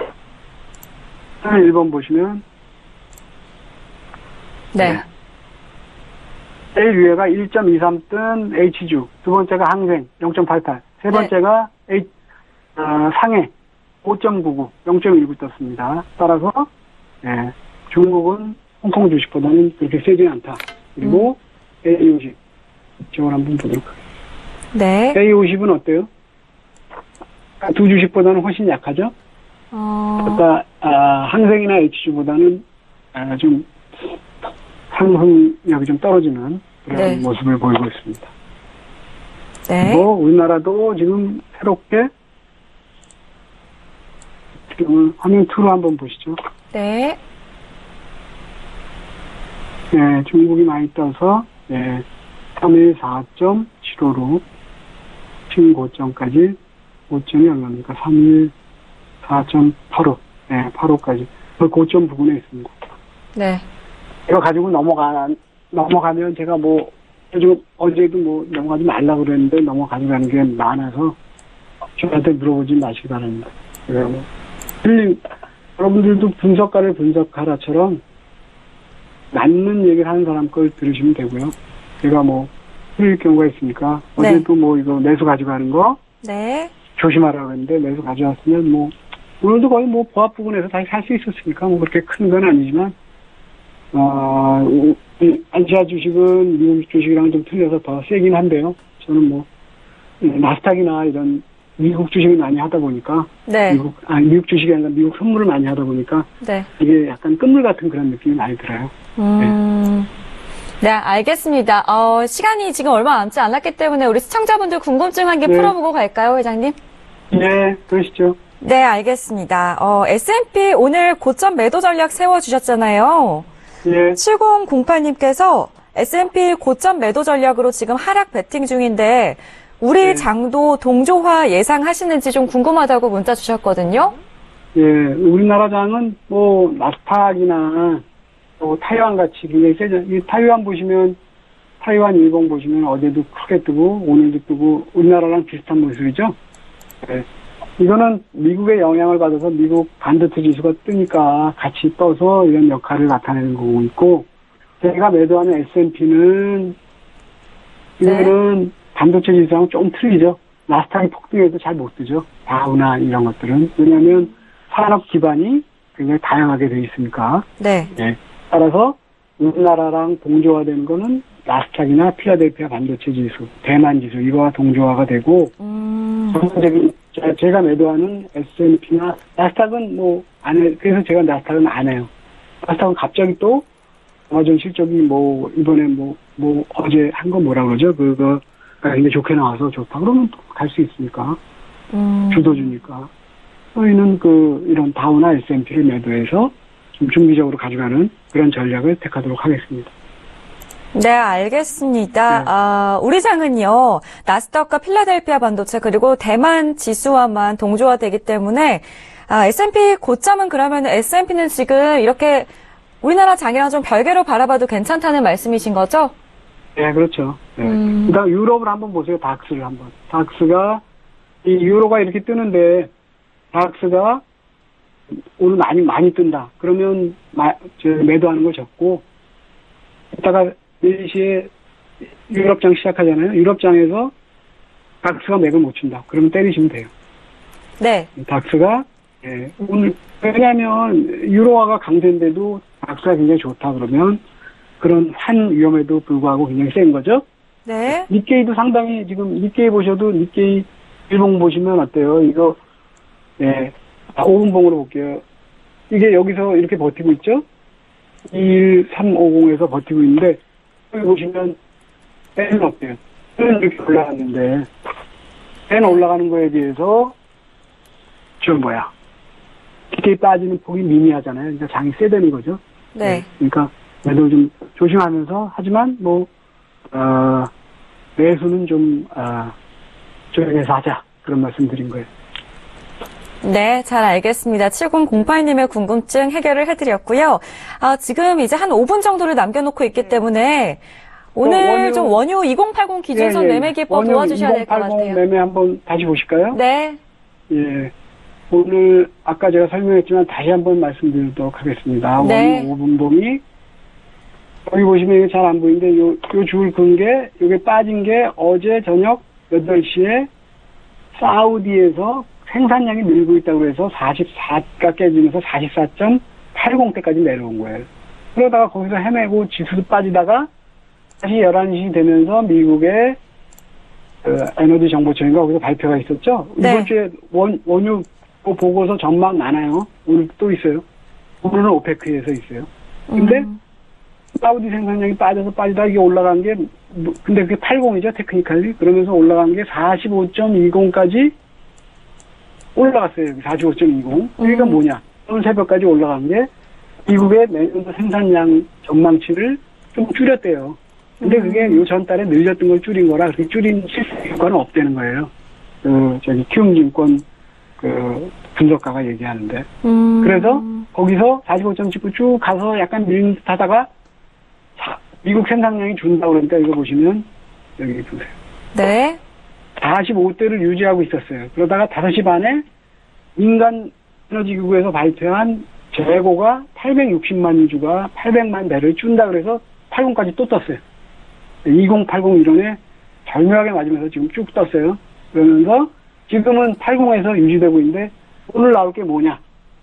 S3: 화면 일 번 보시면.
S2: 네.
S3: 네. 제일 위에가 일 점 이삼 뜬 H주, 두 번째가 항생 영 점 팔팔, 세 번째가 네. H, 어, 상해 오 점 구구, 영 점 일구 떴습니다. 따라서 예, 중국은 홍콩 주식보다는 그렇게 세진 않다. 그리고 음. 에이 오십, 저걸 한번 보도록 하겠습니다.
S2: 네.
S3: 에이 오십은 어때요? 두 주식보다는 훨씬 약하죠?
S2: 어...
S3: 그러니까 아, 항생이나 H주보다는 아, 좀 상승력이 좀 떨어지는 그런
S2: 네.
S3: 모습을 보이고 있습니다.
S2: 네.
S3: 그리고 우리나라도 지금 새롭게 지금 화면 이로 한번 보시죠.
S2: 네.
S3: 네, 중국이 많이 떠서 네, 삼십사 점 칠오로 신고점까지 오 점이 얼마입니까? 삼십사 점 팔오, 네, 팔오까지 그 고점 부근에 있습니다.
S2: 네.
S3: 이거 가지고 넘어가, 넘어가면 제가 뭐, 요즘 어제도 뭐 넘어가지 말라고 그랬는데 넘어가지 가는 게 많아서 저한테 물어보지 마시기 바랍니다. 그리고 틀린, 여러분들도 분석가를 분석하라처럼 맞는 얘기를 하는 사람 걸 들으시면 되고요. 제가 뭐, 틀릴 경우가 있으니까
S2: 네.
S3: 어제도 뭐 이거 매수 가져가는 거
S2: 네.
S3: 조심하라고 했는데 매수 가져왔으면 뭐, 오늘도 거의 뭐 보합 부분에서 다시 살 수 있었으니까 뭐 그렇게 큰 건 아니지만 어, 아시아 주식은 미국 주식이랑 좀 틀려서 더 세긴 한데요. 저는 뭐, 나스닥이나 이런 미국 주식을 많이 하다 보니까.
S2: 네.
S3: 미국, 아, 미국 주식이 아니라 미국 선물을 많이 하다 보니까.
S2: 네.
S3: 이게 약간 끝물 같은 그런 느낌이 많이 들어요.
S2: 음. 네, 알겠습니다. 어, 시간이 지금 얼마 남지 않았기 때문에 우리 시청자분들 궁금증 한 개
S3: 네.
S2: 풀어보고 갈까요, 회장님?
S3: 네, 그러시죠.
S2: 네, 알겠습니다. 어, 에스 앤 피 오늘 고점 매도 전략 세워주셨잖아요.
S3: 예.
S2: 칠공공팔님께서 에스 앤 피 고점 매도 전략으로 지금 하락 배팅 중인데 우리
S3: 네.
S2: 장도 동조화 예상하시는지 좀 궁금하다고 문자 주셨거든요.
S3: 예, 우리나라 장은 뭐, 나스닥이나 또 타이완 같이 굉장히 세죠. 이 타이완 보시면, 타이완 일봉 보시면 어제도 크게 뜨고, 오늘도 뜨고, 우리나라랑 비슷한 모습이죠. 예. 이거는 미국의 영향을 받아서 미국 반도체 지수가 뜨니까 같이 떠서 이런 역할을 나타내는 거고 있고, 제가 매도하는 에스 앤 피는 이거는 네. 반도체 지수랑 좀 틀리죠. 나스닥이 폭등해도 잘 못 뜨죠. 다우나 이런 것들은. 왜냐하면 산업 기반이 굉장히 다양하게 되어 있으니까. 네. 네. 따라서 우리나라랑 동조화되는 거는 나스닥이나 필라델피아 반도체 지수, 대만 지수 이거와 동조화가 되고 음. 전체적인 제가 매도하는 에스 앤 피나 나스닥은 뭐 안 해. 그래서 제가 나스닥은 안 해요. 나스닥은 갑자기 또 어전 실적이 뭐 이번에 뭐뭐 뭐 어제 한 거 뭐라 그러죠? 그거 굉장히 좋게 나와서 좋다. 그러면 또 갈 수 있으니까 음. 주도주니까 저희는 그 이런 다우나 에스 앤 피를 매도해서 좀 중기적으로 가져가는 그런 전략을 택하도록 하겠습니다.
S2: 네, 알겠습니다. 네. 아, 우리 장은요, 나스닥과 필라델피아 반도체 그리고 대만 지수와만 동조화되기 때문에 아, 에스 앤 피 고점은 그러면 에스 앤 피는 지금 이렇게 우리나라 장이랑 좀 별개로 바라봐도 괜찮다는 말씀이신 거죠?
S3: 네, 그렇죠. 네.
S2: 음.
S3: 그다음 유럽을 한번 보세요. 닥스를 한번. 닥스가 이 유로가 이렇게 뜨는데 닥스가 오늘 많이 많이 뜬다. 그러면 마, 저 매도하는 걸 적고 이따가 네 시에 유럽장 시작하잖아요. 유럽장에서 닥스가 맥을 못 춘다. 그러면 때리시면 돼요.
S2: 네.
S3: 닥스가 예, 오늘 왜냐하면 유로화가 강세인데도 닥스가 굉장히 좋다 그러면 그런 환 위험에도 불구하고 굉장히 센 거죠.
S2: 네.
S3: 니케이도 상당히 지금 니케이 보셔도 니케이 일봉 보시면 어때요? 이거 예, 오 분봉으로 볼게요. 이게 여기서 이렇게 버티고 있죠? 이일삼오공에서 버티고 있는데, 여기 보시면, N은 어때요? N은 이렇게 올라갔는데, N 올라가는 거에 비해서, 좀 뭐야? 이렇게 빠지는 폭이 미미하잖아요. 그러니까 장이 세다는 거죠.
S2: 네.
S3: 그러니까, 매도 좀 조심하면서, 하지만 뭐, 어, 매수는 좀, 어, 조용해서 하자. 그런 말씀 드린 거예요.
S2: 네, 잘 알겠습니다. 칠공공팔님의 궁금증 해결을 해드렸고요. 아, 지금 이제 한 오 분 정도를 남겨놓고 있기 때문에 오늘
S3: 어, 원유,
S2: 좀 원유 이공팔공 기준선
S3: 예, 예.
S2: 매매 기법
S3: 원유
S2: 도와주셔야 될 것
S3: 이공팔공
S2: 같아요.
S3: 매매 한번 다시 보실까요?
S2: 네.
S3: 예. 오늘 아까 제가 설명했지만 다시 한번 말씀드리도록 하겠습니다.
S2: 네.
S3: 원유 오 분봉이 여기 보시면 이게 잘 안 보이는데 요, 요 줄 근 게 요게 빠진 게 어제 저녁 여덟 시에 사우디에서 생산량이 늘고 있다고 해서 사십사가 깨지면서 사십사 점 팔공대까지 내려온 거예요. 그러다가 거기서 헤매고 지수도 빠지다가 다시 열한 시 되면서 미국의 그 에너지 정보청인가 거기서 발표가 있었죠.
S2: 네.
S3: 이번 주에 원, 원유 보고서 전망 많아요. 오늘 또 있어요. 오늘은 오페크에서 있어요. 근데
S2: 음.
S3: 사우디 생산량이 빠져서 빠지다 이게 올라간 게 근데 그게 팔십이죠 테크니컬리. 그러면서 올라간 게 사십오 점 이공까지 올라갔어요. 사십오 점 이공. 그러니까
S2: 음.
S3: 뭐냐? 오늘 새벽까지 올라간 게 미국의 내년도 생산량 전망치를 좀 줄였대요. 근데 그게 요 전달에 늘렸던 걸 줄인 거라 그렇게 줄인 실질 효과는 없다는 거예요. 그 저기 키움증권 그 분석가가 얘기하는데.
S2: 음.
S3: 그래서 거기서 사십오 점 칠구 쭉 가서 약간 밀린 듯 하다가 자, 미국 생산량이 준다고 그러니까 이거 보시면 여기 보세요.
S2: 네.
S3: 사십오 대를 유지하고 있었어요. 그러다가 다섯 시 반에 민간 에너지기구에서 발표한 재고가 팔백육십만 주가 팔백만 배를 준다 그래서 팔십까지 또 떴어요. 이공팔공 이론에 절묘하게 맞으면서 지금 쭉 떴어요. 그러면서 지금은 팔십에서 유지되고 있는데 오늘 나올 게 뭐냐?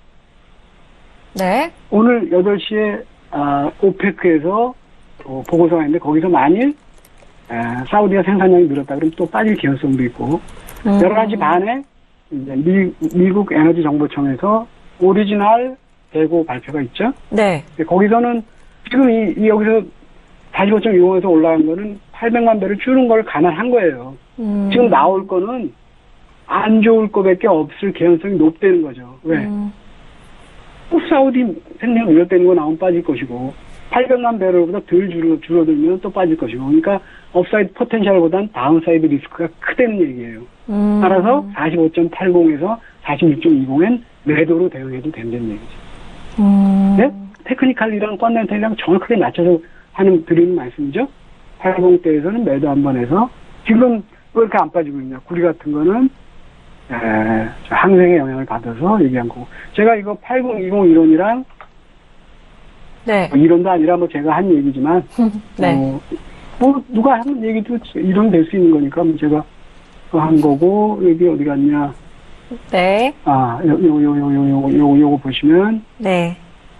S2: 네.
S3: 오늘 여덟 시에 아, 오페크에서 어, 보고서가 있는데 거기서 만일 아, 사우디가 생산량이 늘었다 그러면 또 빠질 개연성도 있고
S2: 음.
S3: 열한 시 반에 이제 미, 미국 에너지 정보청에서 오리지널 재고 발표가 있죠.
S2: 네.
S3: 거기서는 지금 이, 이 여기서 사십오 점 이공에서 올라간 거는 팔백만 배를 줄은 걸 감안한 거예요.
S2: 음.
S3: 지금 나올 거는 안 좋을 거밖에 없을 개연성이 높다는 거죠. 왜?
S2: 음.
S3: 사우디 생산 늘었다는 거 나오면 빠질 것이고 팔백만 배럴보다 덜 줄어, 줄어들면 또 빠질 것이고 그러니까 업사이드 포텐셜보다는 다운사이드 리스크가 크다는 얘기예요.
S2: 음.
S3: 따라서 사십오 점 팔공에서 사십육 점 이공엔 매도로 대응해도 된다는 얘기죠.
S2: 음.
S3: 네? 테크니컬이랑 펀더멘털이랑 정확하게 맞춰서 하는 드리는 말씀이죠. 팔십 대에서는 매도 한번 해서 지금 왜 이렇게 안 빠지고 있냐. 구리 같은 거는 에, 항생의 영향을 받아서 얘기한 거고 제가 이거 팔십 이십 이론이랑
S2: 네.
S3: 뭐 이론도 아니라 뭐 제가 한 얘기지만
S2: 네.
S3: 어, 뭐 누가 하는 얘기도 이론 될 수 있는 거니까 뭐 제가 한 거고 여기 어디 갔냐.
S2: 네.
S3: 아, 요, 요, 요, 요, 요, 요, 요, 요거 보시면,
S2: 네.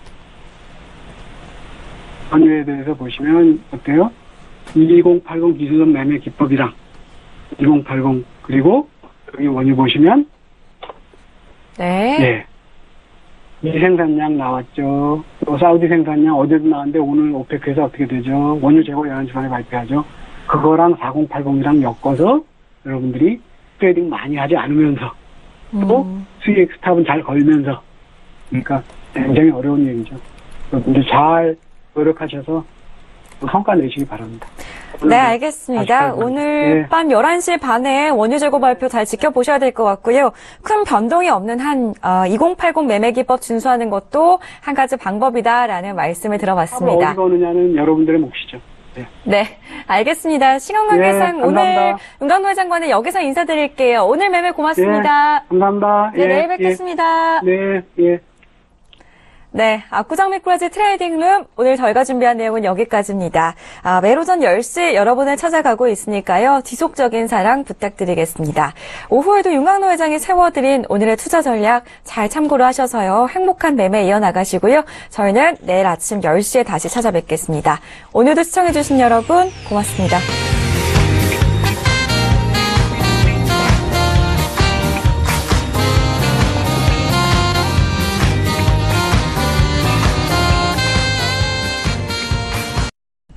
S3: 원유에 대해서 보시면, 어때요? 이공팔공 기술선 매매 기법이랑, 이공팔공, 그리고, 여기 원유 보시면,
S2: 네.
S3: 예. 미 생산량 나왔죠. 또 사우디 생산량 어제도 나왔는데, 오늘 오페크에서 어떻게 되죠? 원유 재고 열한 시 반에 발표하죠. 그거랑 사공팔공이랑 엮어서, 여러분들이 트레이딩 많이 하지 않으면서, 또
S2: 음.
S3: 수익 스탑은 잘 걸면서 그러니까 굉장히 어려운 얘기죠. 여러분들 잘 노력하셔서 성과 내시기 바랍니다.
S2: 네, 알겠습니다.
S3: 아쉽다고.
S2: 오늘
S3: 네.
S2: 밤 열한 시 반에 원유 재고 발표 잘 지켜보셔야 될 것 같고요. 큰 변동이 없는 한 어, 이공팔공 매매기법 준수하는 것도 한 가지 방법이다라는 말씀을 들어봤습니다.
S3: 어디가 오느냐는 여러분들의 몫이죠. 네.
S2: 네, 알겠습니다. 시간 관계상
S3: 네,
S2: 오늘
S3: 감사합니다.
S2: 윤광노 장관은 여기서 인사드릴게요. 오늘 매매 고맙습니다.
S3: 예, 감사합니다.
S2: 네,
S3: 예,
S2: 내일 뵙겠습니다.
S3: 예. 네, 예.
S2: 네, 압구정 미꾸라지 트레이딩룸 오늘 저희가 준비한 내용은 여기까지입니다. 아, 매일 오전 열 시 여러분을 찾아가고 있으니까요. 지속적인 사랑 부탁드리겠습니다. 오후에도 윤광노 회장이 세워드린 오늘의 투자 전략 잘 참고를 하셔서요. 행복한 매매 이어나가시고요. 저희는 내일 아침 열 시에 다시 찾아뵙겠습니다. 오늘도 시청해주신 여러분 고맙습니다.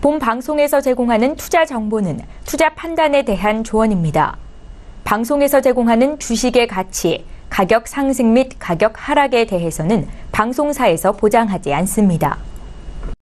S1: 본 방송에서 제공하는 투자 정보는 투자 판단에 대한 조언입니다. 방송에서 제공하는 주식의 가치, 가격 상승 및 가격 하락에 대해서는 방송사에서 보장하지 않습니다.